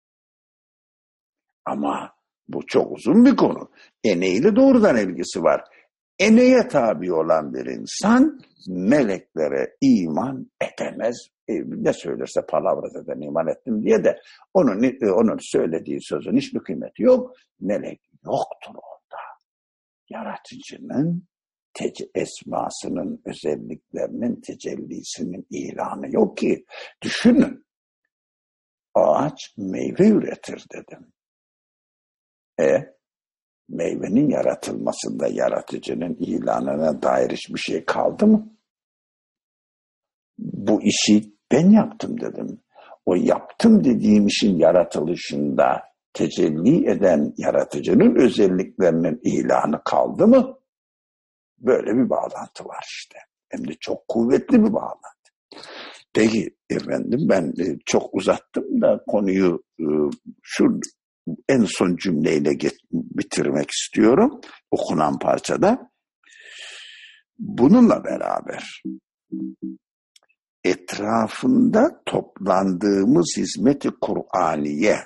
Ama bu çok uzun bir konu. Eneyle doğrudan ilgisi var. Eneye tabi olan bir insan meleklere iman edemez. Ne söylerse palavradan iman ettim diye de onun söylediği sözün hiçbir kıymeti yok. Melek yoktur orada. Yaratıcının esmasının, özelliklerinin, tecellisinin ilanı yok ki. Düşünün. Ağaç meyve üretir dedim. Meyvenin yaratılmasında yaratıcının ilanına dair hiçbir şey kaldı mı? Bu işi ben yaptım dedim. O yaptım dediğim işin yaratılışında tecelli eden yaratıcının özelliklerinin ilanı kaldı mı? Böyle bir bağlantı var işte. Hem de çok kuvvetli bir bağlantı. Peki efendim ben çok uzattım da konuyu şu en son cümleyle bitirmek istiyorum okunan parçada. Bununla beraber etrafında toplandığımız hizmet-i Kur'aniye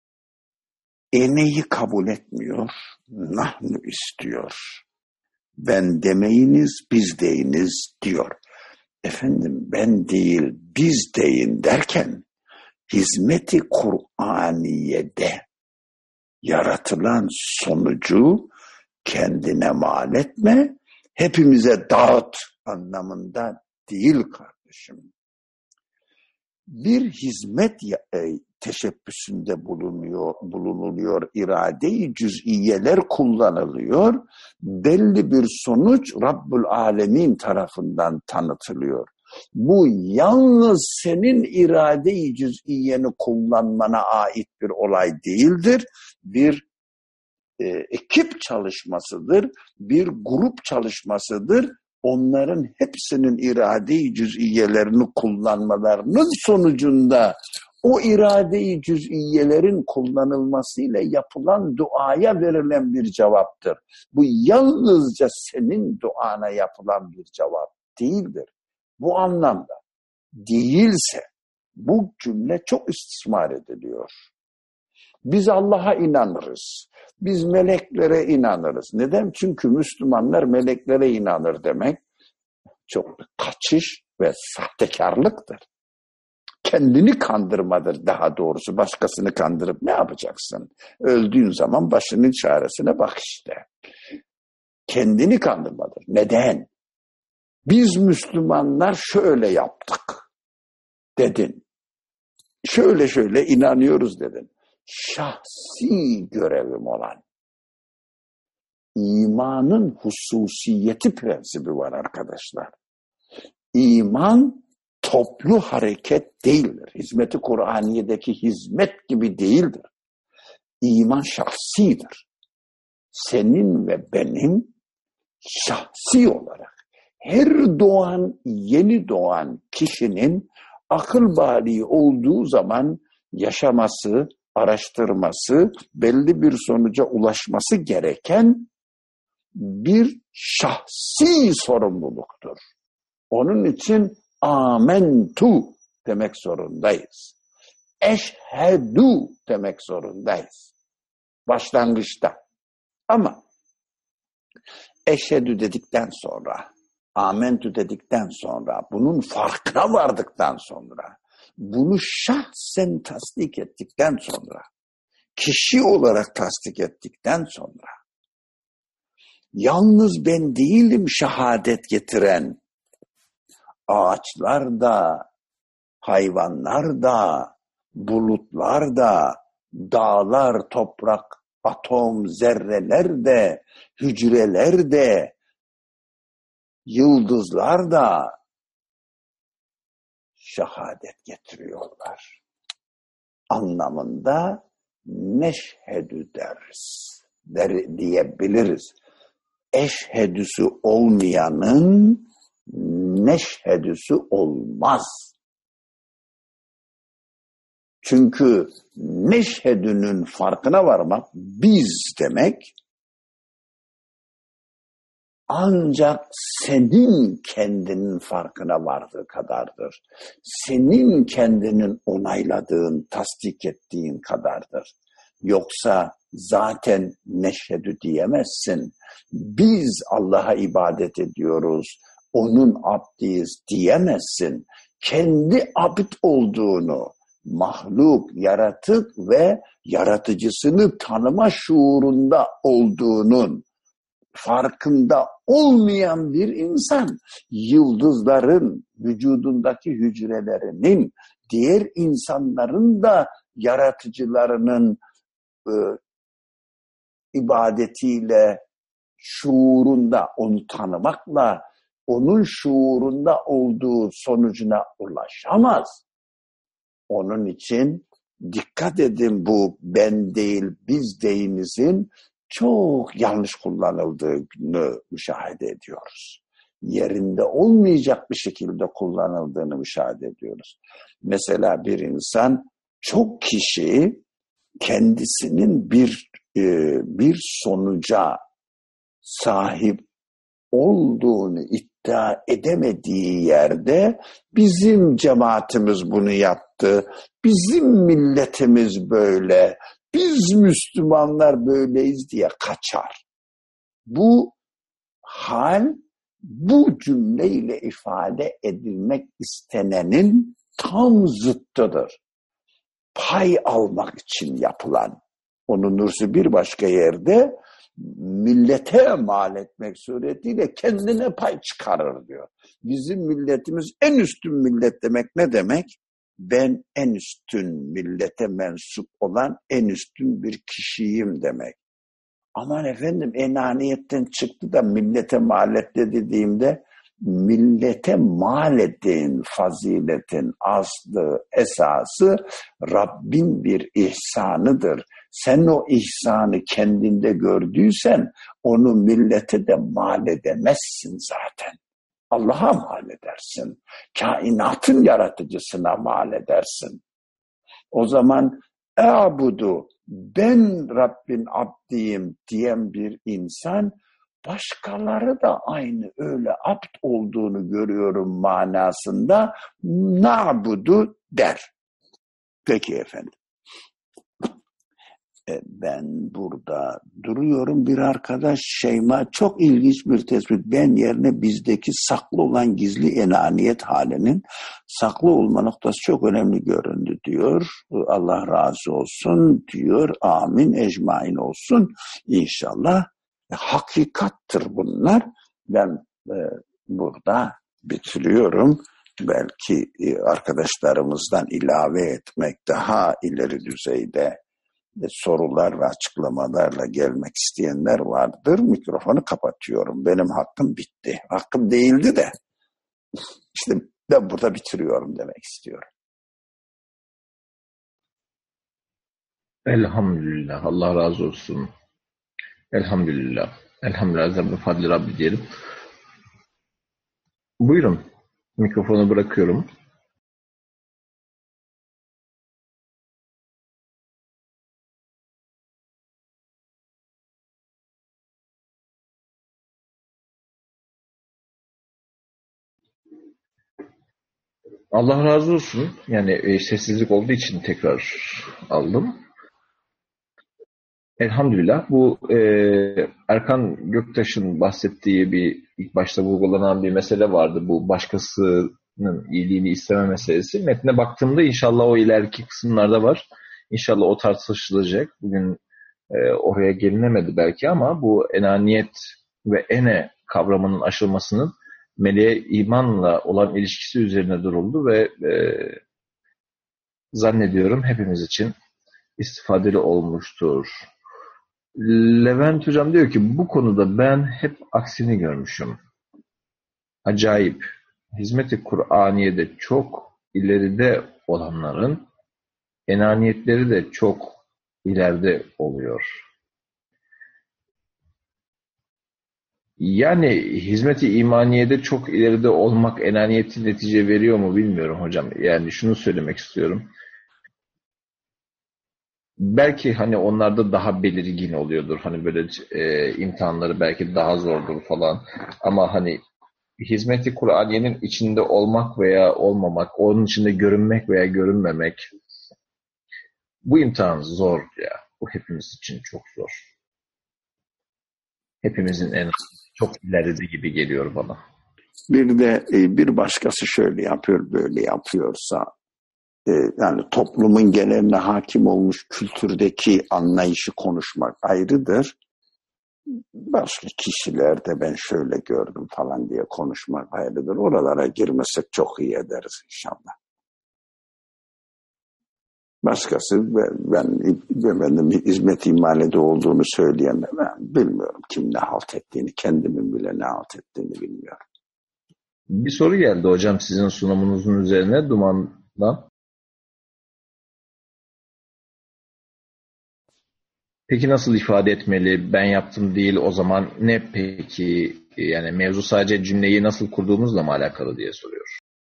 eneyi kabul etmiyor, nahnu istiyor. Ben demeyiniz, biz deyiniz diyor. Efendim ben değil, biz deyin derken hizmet-i Kur'aniye'de yaratılan sonucu kendine mal etme, hepimize dağıt anlamında değil kardeşim. bir hizmet teşebbüsünde bulunuluyor, irade-i cüz'iyeler kullanılıyor, belli bir sonuç Rabbül Alemin tarafından tanıtılıyor. Bu yalnız senin irade-i cüz'iyeni kullanmana ait bir olay değildir. Bir ekip çalışmasıdır, bir grup çalışmasıdır. Onların hepsinin irade-i cüz'iyelerini kullanmalarının sonucunda o irade-i cüz'iyelerin kullanılmasıyla yapılan duaya verilen bir cevaptır. Bu yalnızca senin duana yapılan bir cevap değildir. Bu anlamda değilse bu cümle çok istismar ediliyor. Biz Allah'a inanırız. Biz meleklere inanırız. Neden? Çünkü Müslümanlar meleklere inanır demek çok kaçış ve sahtekarlıktır. Kendini kandırmadır daha doğrusu. Başkasını kandırıp ne yapacaksın? Öldüğün zaman başının çaresine bak işte. Kendini kandırmadır. Neden? Biz Müslümanlar şöyle yaptık dedin. Şöyle inanıyoruz dedin. Şahsi görevim olan imanın hususiyeti prensibi var arkadaşlar. İman toplu hareket değildir. Hizmet-i Kur'aniye'deki hizmet gibi değildir. İman şahsidir. Senin ve benim şahsi olarak her doğan, yeni doğan kişinin akıl bali olduğu zaman yaşaması, araştırması, belli bir sonuca ulaşması gereken bir şahsi sorumluluktur. Onun için amentu demek zorundayız. Eşhedü demek zorundayız. Başlangıçta. Ama eşhedü dedikten sonra, amentu dedikten sonra, bunun farkına vardıktan sonra, bunu şahsen tasdik ettikten sonra, kişi olarak tasdik ettikten sonra, yalnız ben değilim şehadet getiren, ağaçlar da, hayvanlar da, bulutlar da, dağlar, toprak, atom, zerreler de, hücreler de, yıldızlar da şehadet getiriyorlar. Anlamında neşhedü deriz, diyebiliriz. Eşhedüsü olmayanın neşhedüsü olmaz. Çünkü neşhedünün farkına varmak biz demek ancak senin kendinin farkına vardığı kadardır. Senin kendinin onayladığın, tasdik ettiğin kadardır. Yoksa zaten neşhedü diyemezsin. Biz Allah'a ibadet ediyoruz, onun abdiyiz diyemezsin. Kendi abd olduğunu, mahluk, yaratık ve yaratıcısını tanıma şuurunda olduğunun farkında olmayan bir insan, yıldızların, vücudundaki hücrelerinin, diğer insanların da yaratıcılarının ibadetiyle, şuurunda, onu tanımakla, onun şuurunda olduğu sonucuna ulaşamaz. Onun için dikkat edin, bu ben değil, biz değilizin çok yanlış kullanıldığını müşahede ediyoruz. Yerinde olmayacak bir şekilde kullanıldığını müşahede ediyoruz. Mesela bir insan, çok kişi kendisinin bir sonuca sahip olduğunu iddia edemediği yerde bizim cemaatimiz bunu yaptı, bizim milletimiz böyle, biz Müslümanlar böyleyiz diye kaçar. Bu hal, bu cümleyle ifade edilmek istenenin tam zıttıdır. Pay almak için yapılan. Onu Nursi bir başka yerde millete mal etmek suretiyle kendine pay çıkarır diyor. Bizim milletimiz en üstün millet demek ne demek? ben en üstün millete mensup olan en üstün bir kişiyim demek. Aman efendim enaniyetten çıktı da millete mal etti dediğimde millete mal ettiğin faziletin aslı, esası Rabbin bir ihsanıdır. Sen o ihsanı kendinde gördüysen onu millete de mal edemezsin zaten. Allah'a mal edersin. Kainatın yaratıcısına mal edersin. O zaman "E'budu, ben Rabbin abdiyim" diyen bir insan başkaları da aynı öyle abd olduğunu görüyorum manasında na'budu der. Peki efendim. Ben burada duruyorum. Bir arkadaş Şeyma çok ilginç bir tespit. Ben yerine bizdeki saklı olan gizli enaniyet halinin saklı olma noktası çok önemli göründü diyor. Allah razı olsun diyor. Amin ecmain olsun. İnşallah. Hakikattır bunlar. Ben burada bitiriyorum. Belki arkadaşlarımızdan ilave etmek daha ileri düzeyde sorular ve açıklamalarla gelmek isteyenler vardır. Mikrofonu kapatıyorum. Benim hakkım bitti. Hakkım değildi de işte ben burada bitiriyorum demek istiyorum. Elhamdülillah. Allah razı olsun. Elhamdülillah. Elhamdülillah. Zembü fadli Rabbi diyelim. Buyurun. Mikrofonu bırakıyorum. Allah razı olsun. Yani sessizlik olduğu için tekrar aldım. Elhamdülillah. Bu Erkan Göktaş'ın bahsettiği bir ilk başta vurgulanan bir mesele vardı. Bu başkasının iyiliğini isteme meselesi. Metne baktığımda inşallah o ileriki kısımlarda var. İnşallah o tartışılacak. Bugün oraya gelinemedi belki ama bu enaniyet ve ene kavramının aşılmasının meleğe imanla olan ilişkisi üzerine duruldu ve zannediyorum hepimiz için istifadeli olmuştur. Levent Hocam diyor ki bu konuda ben hep aksini görmüşüm. Acayip. Hizmet-i Kur'aniye'de çok ileride olanların enaniyetleri de çok ileride oluyor. Yani hizmet-i imaniyede çok ileride olmak enaniyeti netice veriyor mu bilmiyorum hocam. Yani şunu söylemek istiyorum. Belki hani onlarda daha belirgin oluyordur. Hani böyle imtihanları belki daha zordur falan. Ama hani hizmet-i Kur'aniyenin içinde olmak veya olmamak, onun içinde görünmek veya görünmemek bu imtihan zor ya. Bu hepimiz için çok zor. Hepimizin en çok ileride gibi geliyor bana. Bir de bir başkası şöyle yapıyor, böyle yapıyorsa yani toplumun geneline hakim olmuş kültürdeki anlayışı konuşmak ayrıdır. Başka kişilerde ben şöyle gördüm falan diye konuşmak ayrıdır. Oralara girmesek çok iyi ederiz inşallah. Başkası benim hizmet imanede olduğunu söyleyen ben bilmiyorum kim ne halt ettiğini, kendimin bile ne halt ettiğini bilmiyorum. Bir soru geldi hocam sizin sunumunuzun üzerine Duman'dan. Peki nasıl ifade etmeli? Ben yaptım değil o zaman ne peki? Yani mevzu sadece cümleyi nasıl kurduğumuzla mı alakalı diye soruyor.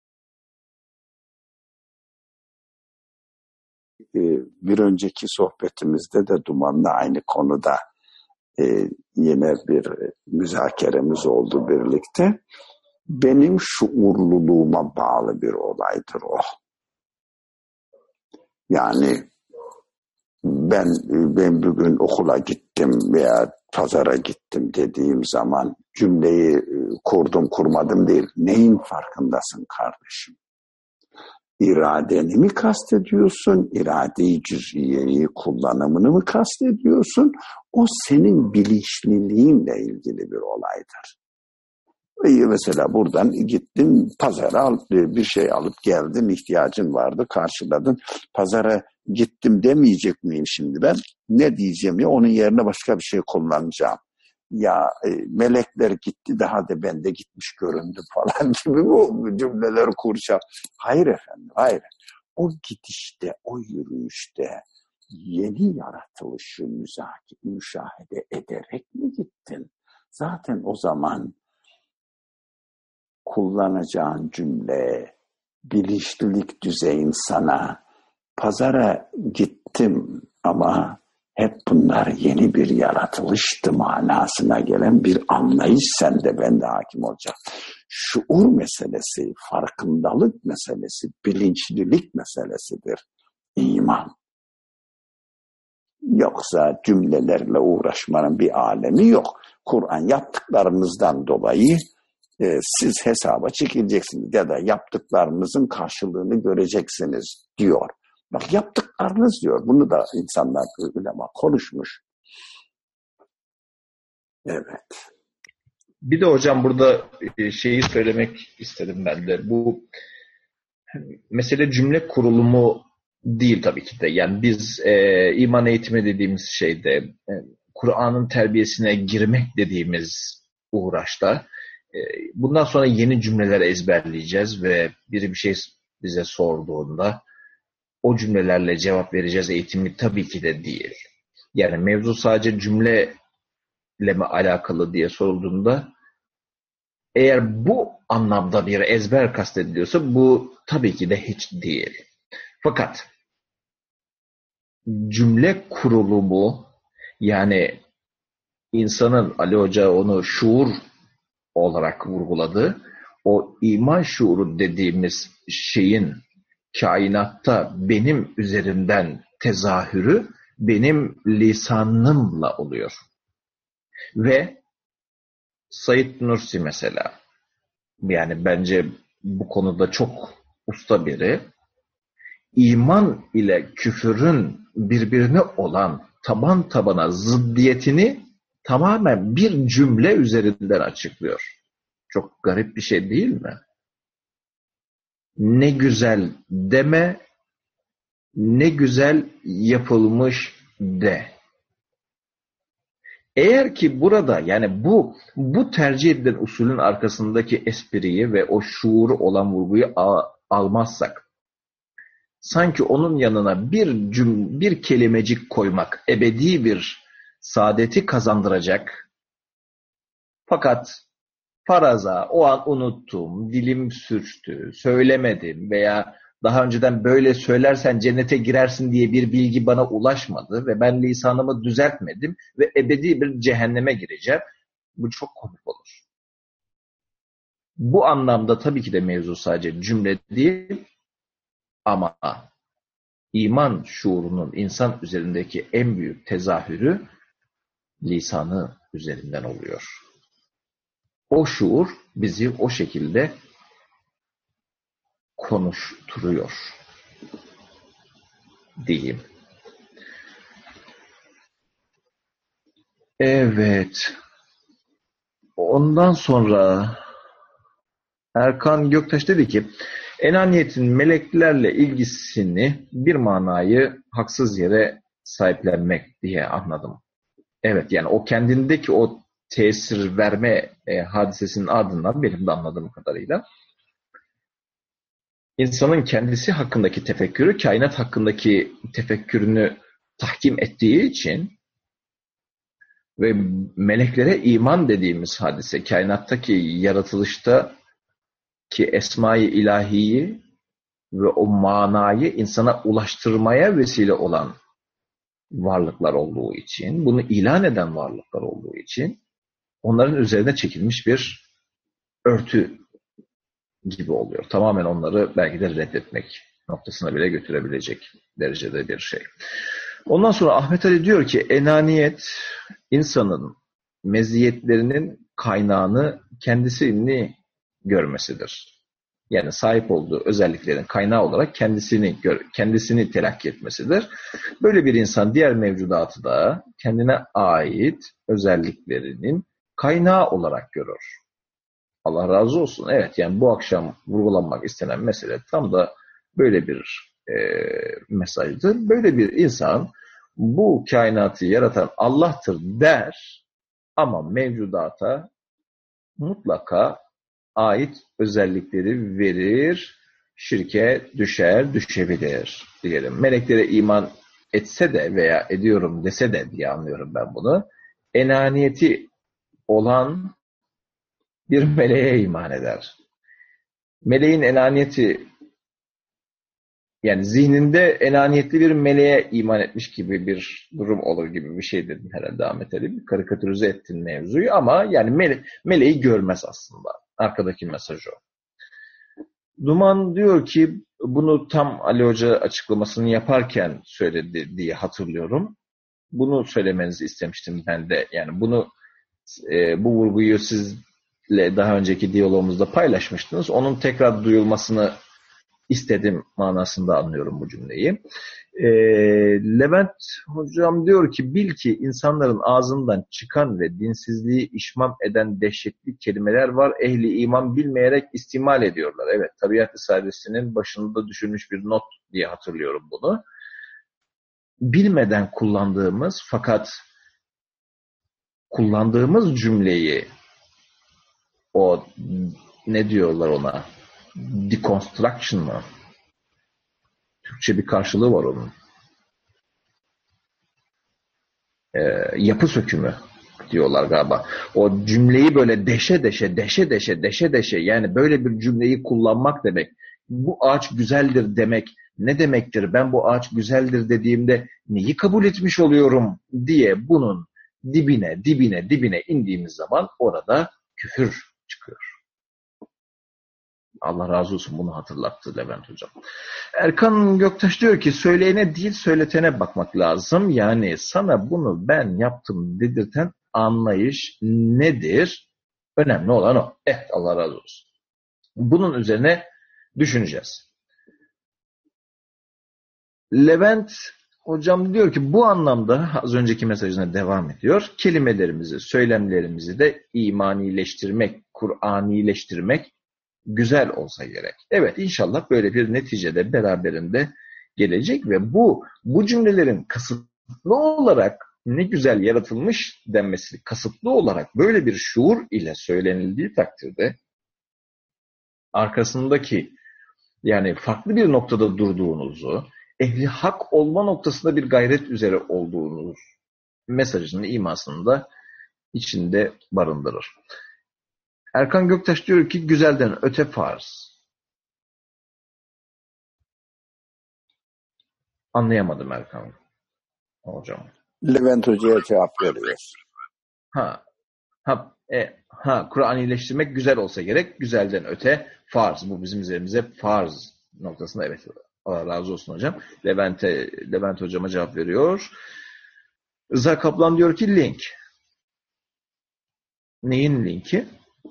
Bir önceki sohbetimizde de Duman'la aynı konuda yine bir müzakeremiz oldu birlikte. Benim şuurluluğuma bağlı bir olaydır o. Yani ben bugün okula gittim veya pazara gittim dediğim zaman cümleyi kurdum kurmadım değil. Neyin farkındasın kardeşim? İradeni mi kastediyorsun? İrade-i cüz'iyeyi kullanımını mı kastediyorsun? O senin bilinçliliğinle ilgili bir olaydır. Mesela buradan gittin pazara bir şey alıp geldin, ihtiyacın vardı, karşıladın. Pazara gittim demeyecek miyim şimdi ben? Ne diyeceğim ya, onun yerine başka bir şey kullanacağım. Ya melekler gitti daha da ben de gitmiş göründüm falan gibi bu cümleler kuracağım. Hayır efendim, hayır. O gidişte, o yürüyüşte yeni yaratılışı müşahede ederek mi gittin? Zaten o zaman kullanacağın cümle, bilinçlilik düzeyin sana, pazara gittim ama hep bunlar yeni bir yaratılıştı manasına gelen bir anlayış sende bende hakim olacak. Şuur meselesi, farkındalık meselesi, bilinçlilik meselesidir. İman. Yoksa cümlelerle uğraşmanın bir alemi yok. Kur'an yaptıklarınızdan dolayı siz hesaba çekileceksiniz ya da yaptıklarınızın karşılığını göreceksiniz diyor. Bak yaptıklarınız diyor. Bunu da insanlar ulema konuşmuş. Evet. Bir de hocam burada şeyi söylemek istedim ben de. Bu mesele cümle kurulumu değil tabii ki de. Yani biz iman eğitimi dediğimiz şeyde Kur'an'ın terbiyesine girmek dediğimiz uğraşta bundan sonra yeni cümleler ezberleyeceğiz ve biri bir şey bize sorduğunda o cümlelerle cevap vereceğiz eğitimi tabii ki de değil. Yani mevzu sadece cümleyle mi alakalı diye sorulduğunda eğer bu anlamda bir ezber kastediliyorsa bu tabii ki de hiç değil. Fakat cümle kurulumu yani insanın Ali Hoca onu şuur olarak vurguladı. O iman şuuru dediğimiz şeyin kainatta benim üzerimden tezahürü benim lisanımla oluyor. Ve Said Nursi mesela yani bence bu konuda çok usta biri. İman ile küfürün birbirine olan taban tabana zıddiyetini tamamen bir cümle üzerinden açıklıyor. Çok garip bir şey değil mi? Ne güzel deme, ne güzel yapılmış de. Eğer ki burada yani bu tercih edilen usulün arkasındaki espriyi ve o şuuru olan vurguyu almazsak, sanki onun yanına bir kelimecik koymak ebedi bir saadeti kazandıracak. Fakat faraza o an unuttum, dilim sürçtü, söylemedim veya daha önceden böyle söylersen cennete girersin diye bir bilgi bana ulaşmadı ve ben lisanımı düzeltmedim ve ebedi bir cehenneme gireceğim. Bu çok komik olur. Bu anlamda tabii ki de mevzu sadece cümle değil ama iman şuurunun insan üzerindeki en büyük tezahürü lisanı üzerinden oluyor. O şuur bizi o şekilde konuşturuyor diyeyim. Evet. Ondan sonra Erkan Göktaş dedi ki enaniyetin meleklerle ilgisini bir manayı haksız yere sahiplenmek diye anladım. Evet yani o kendindeki o tesir verme hadisesinin ardından benim de anladığım kadarıyla insanın kendisi hakkındaki tefekkürü, kainat hakkındaki tefekkürünü tahkim ettiği için ve meleklere iman dediğimiz hadise, kainattaki yaratılışta ki esma-i ilahiyi ve o manayı insana ulaştırmaya vesile olan varlıklar olduğu için, bunu ilan eden varlıklar olduğu için onların üzerine çekilmiş bir örtü gibi oluyor. Tamamen onları belki de reddetmek noktasına bile götürebilecek derecede bir şey. Ondan sonra Ahmet Ali diyor ki enaniyet insanın meziyetlerinin kaynağını kendisini görmesidir. Yani sahip olduğu özelliklerin kaynağı olarak kendisini telakki etmesidir. Böyle bir insan diğer mevcudatı da kendine ait özelliklerinin kaynağı olarak görür. Allah razı olsun. Evet, yani bu akşam vurgulanmak istenen mesele tam da böyle bir mesajdır. Böyle bir insan bu kainatı yaratan Allah'tır der ama mevcudata mutlaka ait özellikleri verir, şirke düşer, düşebilir diyelim. Meleklere iman etse de veya ediyorum dese de diye anlıyorum ben bunu. Enaniyeti olan bir meleğe iman eder. Meleğin enaniyeti, yani zihninde enaniyetli bir meleğe iman etmiş gibi bir durum olur gibi bir şey dedim herhalde Ahmet Ali. Bir karikatürize ettin mevzuyu ama yani meleği görmez aslında. Arkadaki mesaj o. Duman diyor ki bunu tam Ali Hoca açıklamasını yaparken söyledi diye hatırlıyorum. Bunu söylemenizi istemiştim ben de. Yani bunu bu vurguyu sizle daha önceki diyalogumuzda paylaşmıştınız. Onun tekrar duyulmasını istedim manasında anlıyorum bu cümleyi. Levent hocam diyor ki bil ki insanların ağzından çıkan ve dinsizliği işmam eden dehşetli kelimeler var. Ehli iman bilmeyerek istimal ediyorlar. Evet, Tabiat Risalesi'nin başında düşülmüş bir not diye hatırlıyorum bunu. Bilmeden kullandığımız fakat kullandığımız cümleyi o ne diyorlar ona? Deconstruction mı? Türkçe bir karşılığı var onun. Yapı sökümü diyorlar galiba. O cümleyi böyle deşe deşe yani böyle bir cümleyi kullanmak demek. Bu ağaç güzeldir demek ne demektir? Ben bu ağaç güzeldir dediğimde neyi kabul etmiş oluyorum diye bunun dibine indiğimiz zaman orada küfür çıkıyor. Allah razı olsun bunu hatırlattı Levent Hocam. Erkan Göktaş diyor ki söyleyene değil söyletene bakmak lazım. Yani sana bunu ben yaptım dedirten anlayış nedir? Önemli olan o. Evet, Allah razı olsun. Bunun üzerine düşüneceğiz. Levent Hocam diyor ki bu anlamda az önceki mesajına devam ediyor. Kelimelerimizi, söylemlerimizi de imanileştirmek, Kur'anileştirmek güzel olsa gerek. Evet, inşallah böyle bir neticede beraberinde gelecek ve bu cümlelerin kasıtlı olarak ne güzel yaratılmış denmesi, kasıtlı olarak böyle bir şuur ile söylenildiği takdirde arkasındaki yani farklı bir noktada durduğunuzu, ehli hak olma noktasında bir gayret üzere olduğunuz mesajının imasını da içinde barındırır. Erkan Göktaş diyor ki güzelden öte farz. Anlayamadım Erkan hocam. Levent Hoca'ya cevap veriyor. Kur'an iyileştirmek güzel olsa gerek. Güzelden öte farz. Bu bizim üzerimize farz noktasında. Evet. Allah razı olsun hocam. Levent hocama cevap veriyor. Rıza Kaplan diyor ki link. Neyin linki?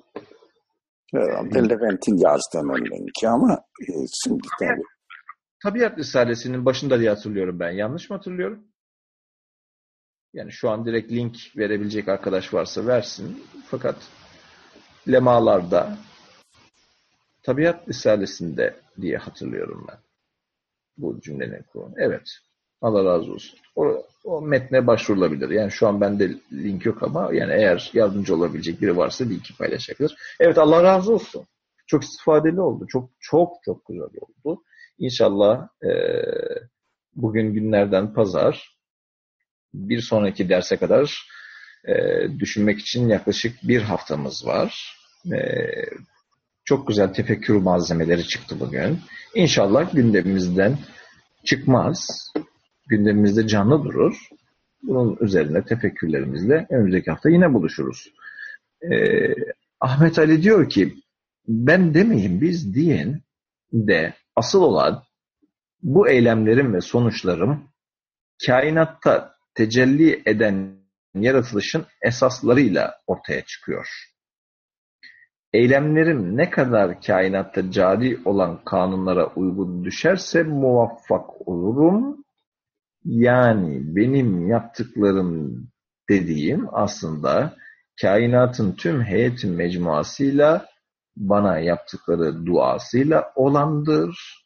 Levent'in yazdığının linki ama şimdi tabii. Tabiat Risalesi'nin başında diye hatırlıyorum ben. Yanlış mı hatırlıyorum? Yani şu an direkt link verebilecek arkadaş varsa versin. Fakat lemalarda Tabiat Risalesi'nde diye hatırlıyorum ben. Bu cümlenin konu. Evet. Allah razı olsun. O metne başvurulabilir. Yani şu an bende link yok ama yani eğer yardımcı olabilecek biri varsa linki paylaşabilir. Evet, Allah razı olsun. Çok istifadeli oldu. Çok güzel oldu. İnşallah bugün günlerden pazar bir sonraki derse kadar düşünmek için yaklaşık bir haftamız var. Çok güzel tefekkür malzemeleri çıktı bugün. İnşallah gündemimizden çıkmaz. Gündemimizde canlı durur. Bunun üzerine tefekkürlerimizle önümüzdeki hafta yine buluşuruz. Ahmet Ali diyor ki ben demeyin biz deyin de asıl olan bu eylemlerim ve sonuçlarım kainatta tecelli eden yaratılışın esaslarıyla ortaya çıkıyor. Eylemlerim ne kadar kainatta cari olan kanunlara uygun düşerse muvaffak olurum. Yani benim yaptıklarım dediğim aslında kainatın tüm heyeti mecmuasıyla bana yaptıkları duasıyla olandır.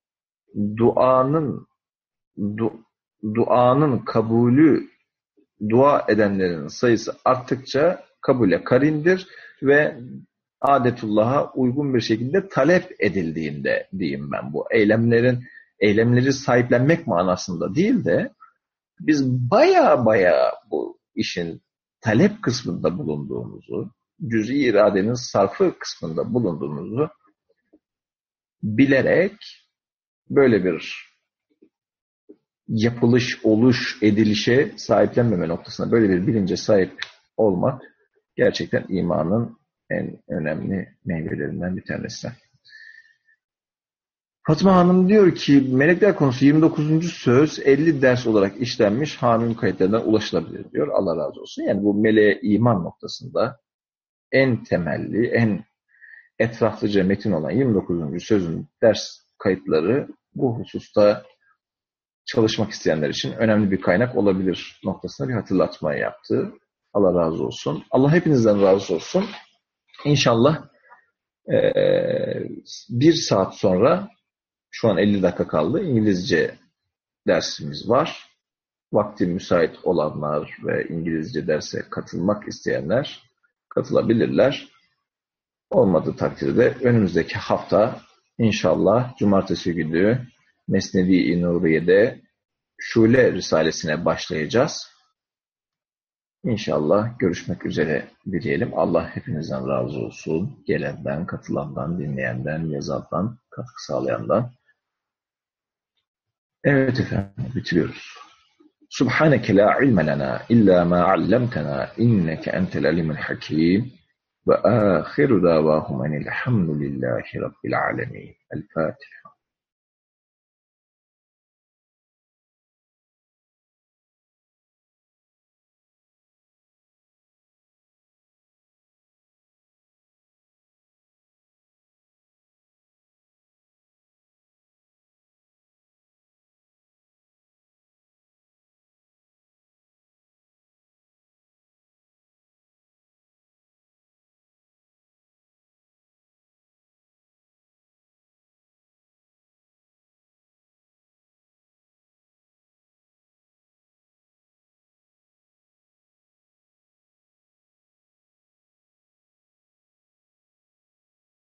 Duanın kabulü, dua edenlerin sayısı arttıkça kabule karindir ve adetullah'a uygun bir şekilde talep edildiğinde diyeyim ben, bu eylemleri sahiplenmek manasında değil de biz baya bu işin talep kısmında bulunduğumuzu, cüz-i iradenin sarfı kısmında bulunduğumuzu bilerek böyle bir yapılış, oluş, edilişe sahiplenmeme noktasında böyle bir bilince sahip olmak gerçekten imanın en önemli meyvelerinden bir tanesi. Fatma Hanım diyor ki, melekler konusu 29. söz 50 ders olarak işlenmiş Hamim kayıtlarından ulaşılabilir diyor. Allah razı olsun. Yani bu meleğe iman noktasında en temelli, en etraflıca metin olan 29. sözün ders kayıtları bu hususta çalışmak isteyenler için önemli bir kaynak olabilir noktasına bir hatırlatma yaptı. Allah razı olsun. Allah hepinizden razı olsun. İnşallah 1 saat sonra, şu an 50 dakika kaldı, İngilizce dersimiz var. Vakti müsait olanlar ve İngilizce derse katılmak isteyenler katılabilirler. Olmadığı takdirde önümüzdeki hafta inşallah cumartesi günü Mesnevi-i Nuriye'de Şule Risalesine başlayacağız. İnşallah görüşmek üzere dileyelim. Allah hepinizden razı olsun. Gelenden, katılandan, dinleyenden, yazandan, katkı sağlayandan. Evet efendim, bitiriyoruz. Subhaneke la ilme lena illa ma allamtena inneke entel alimul hakim ve ahiru davahum enilhamdülillahi rabbil alemin. El Fatiha.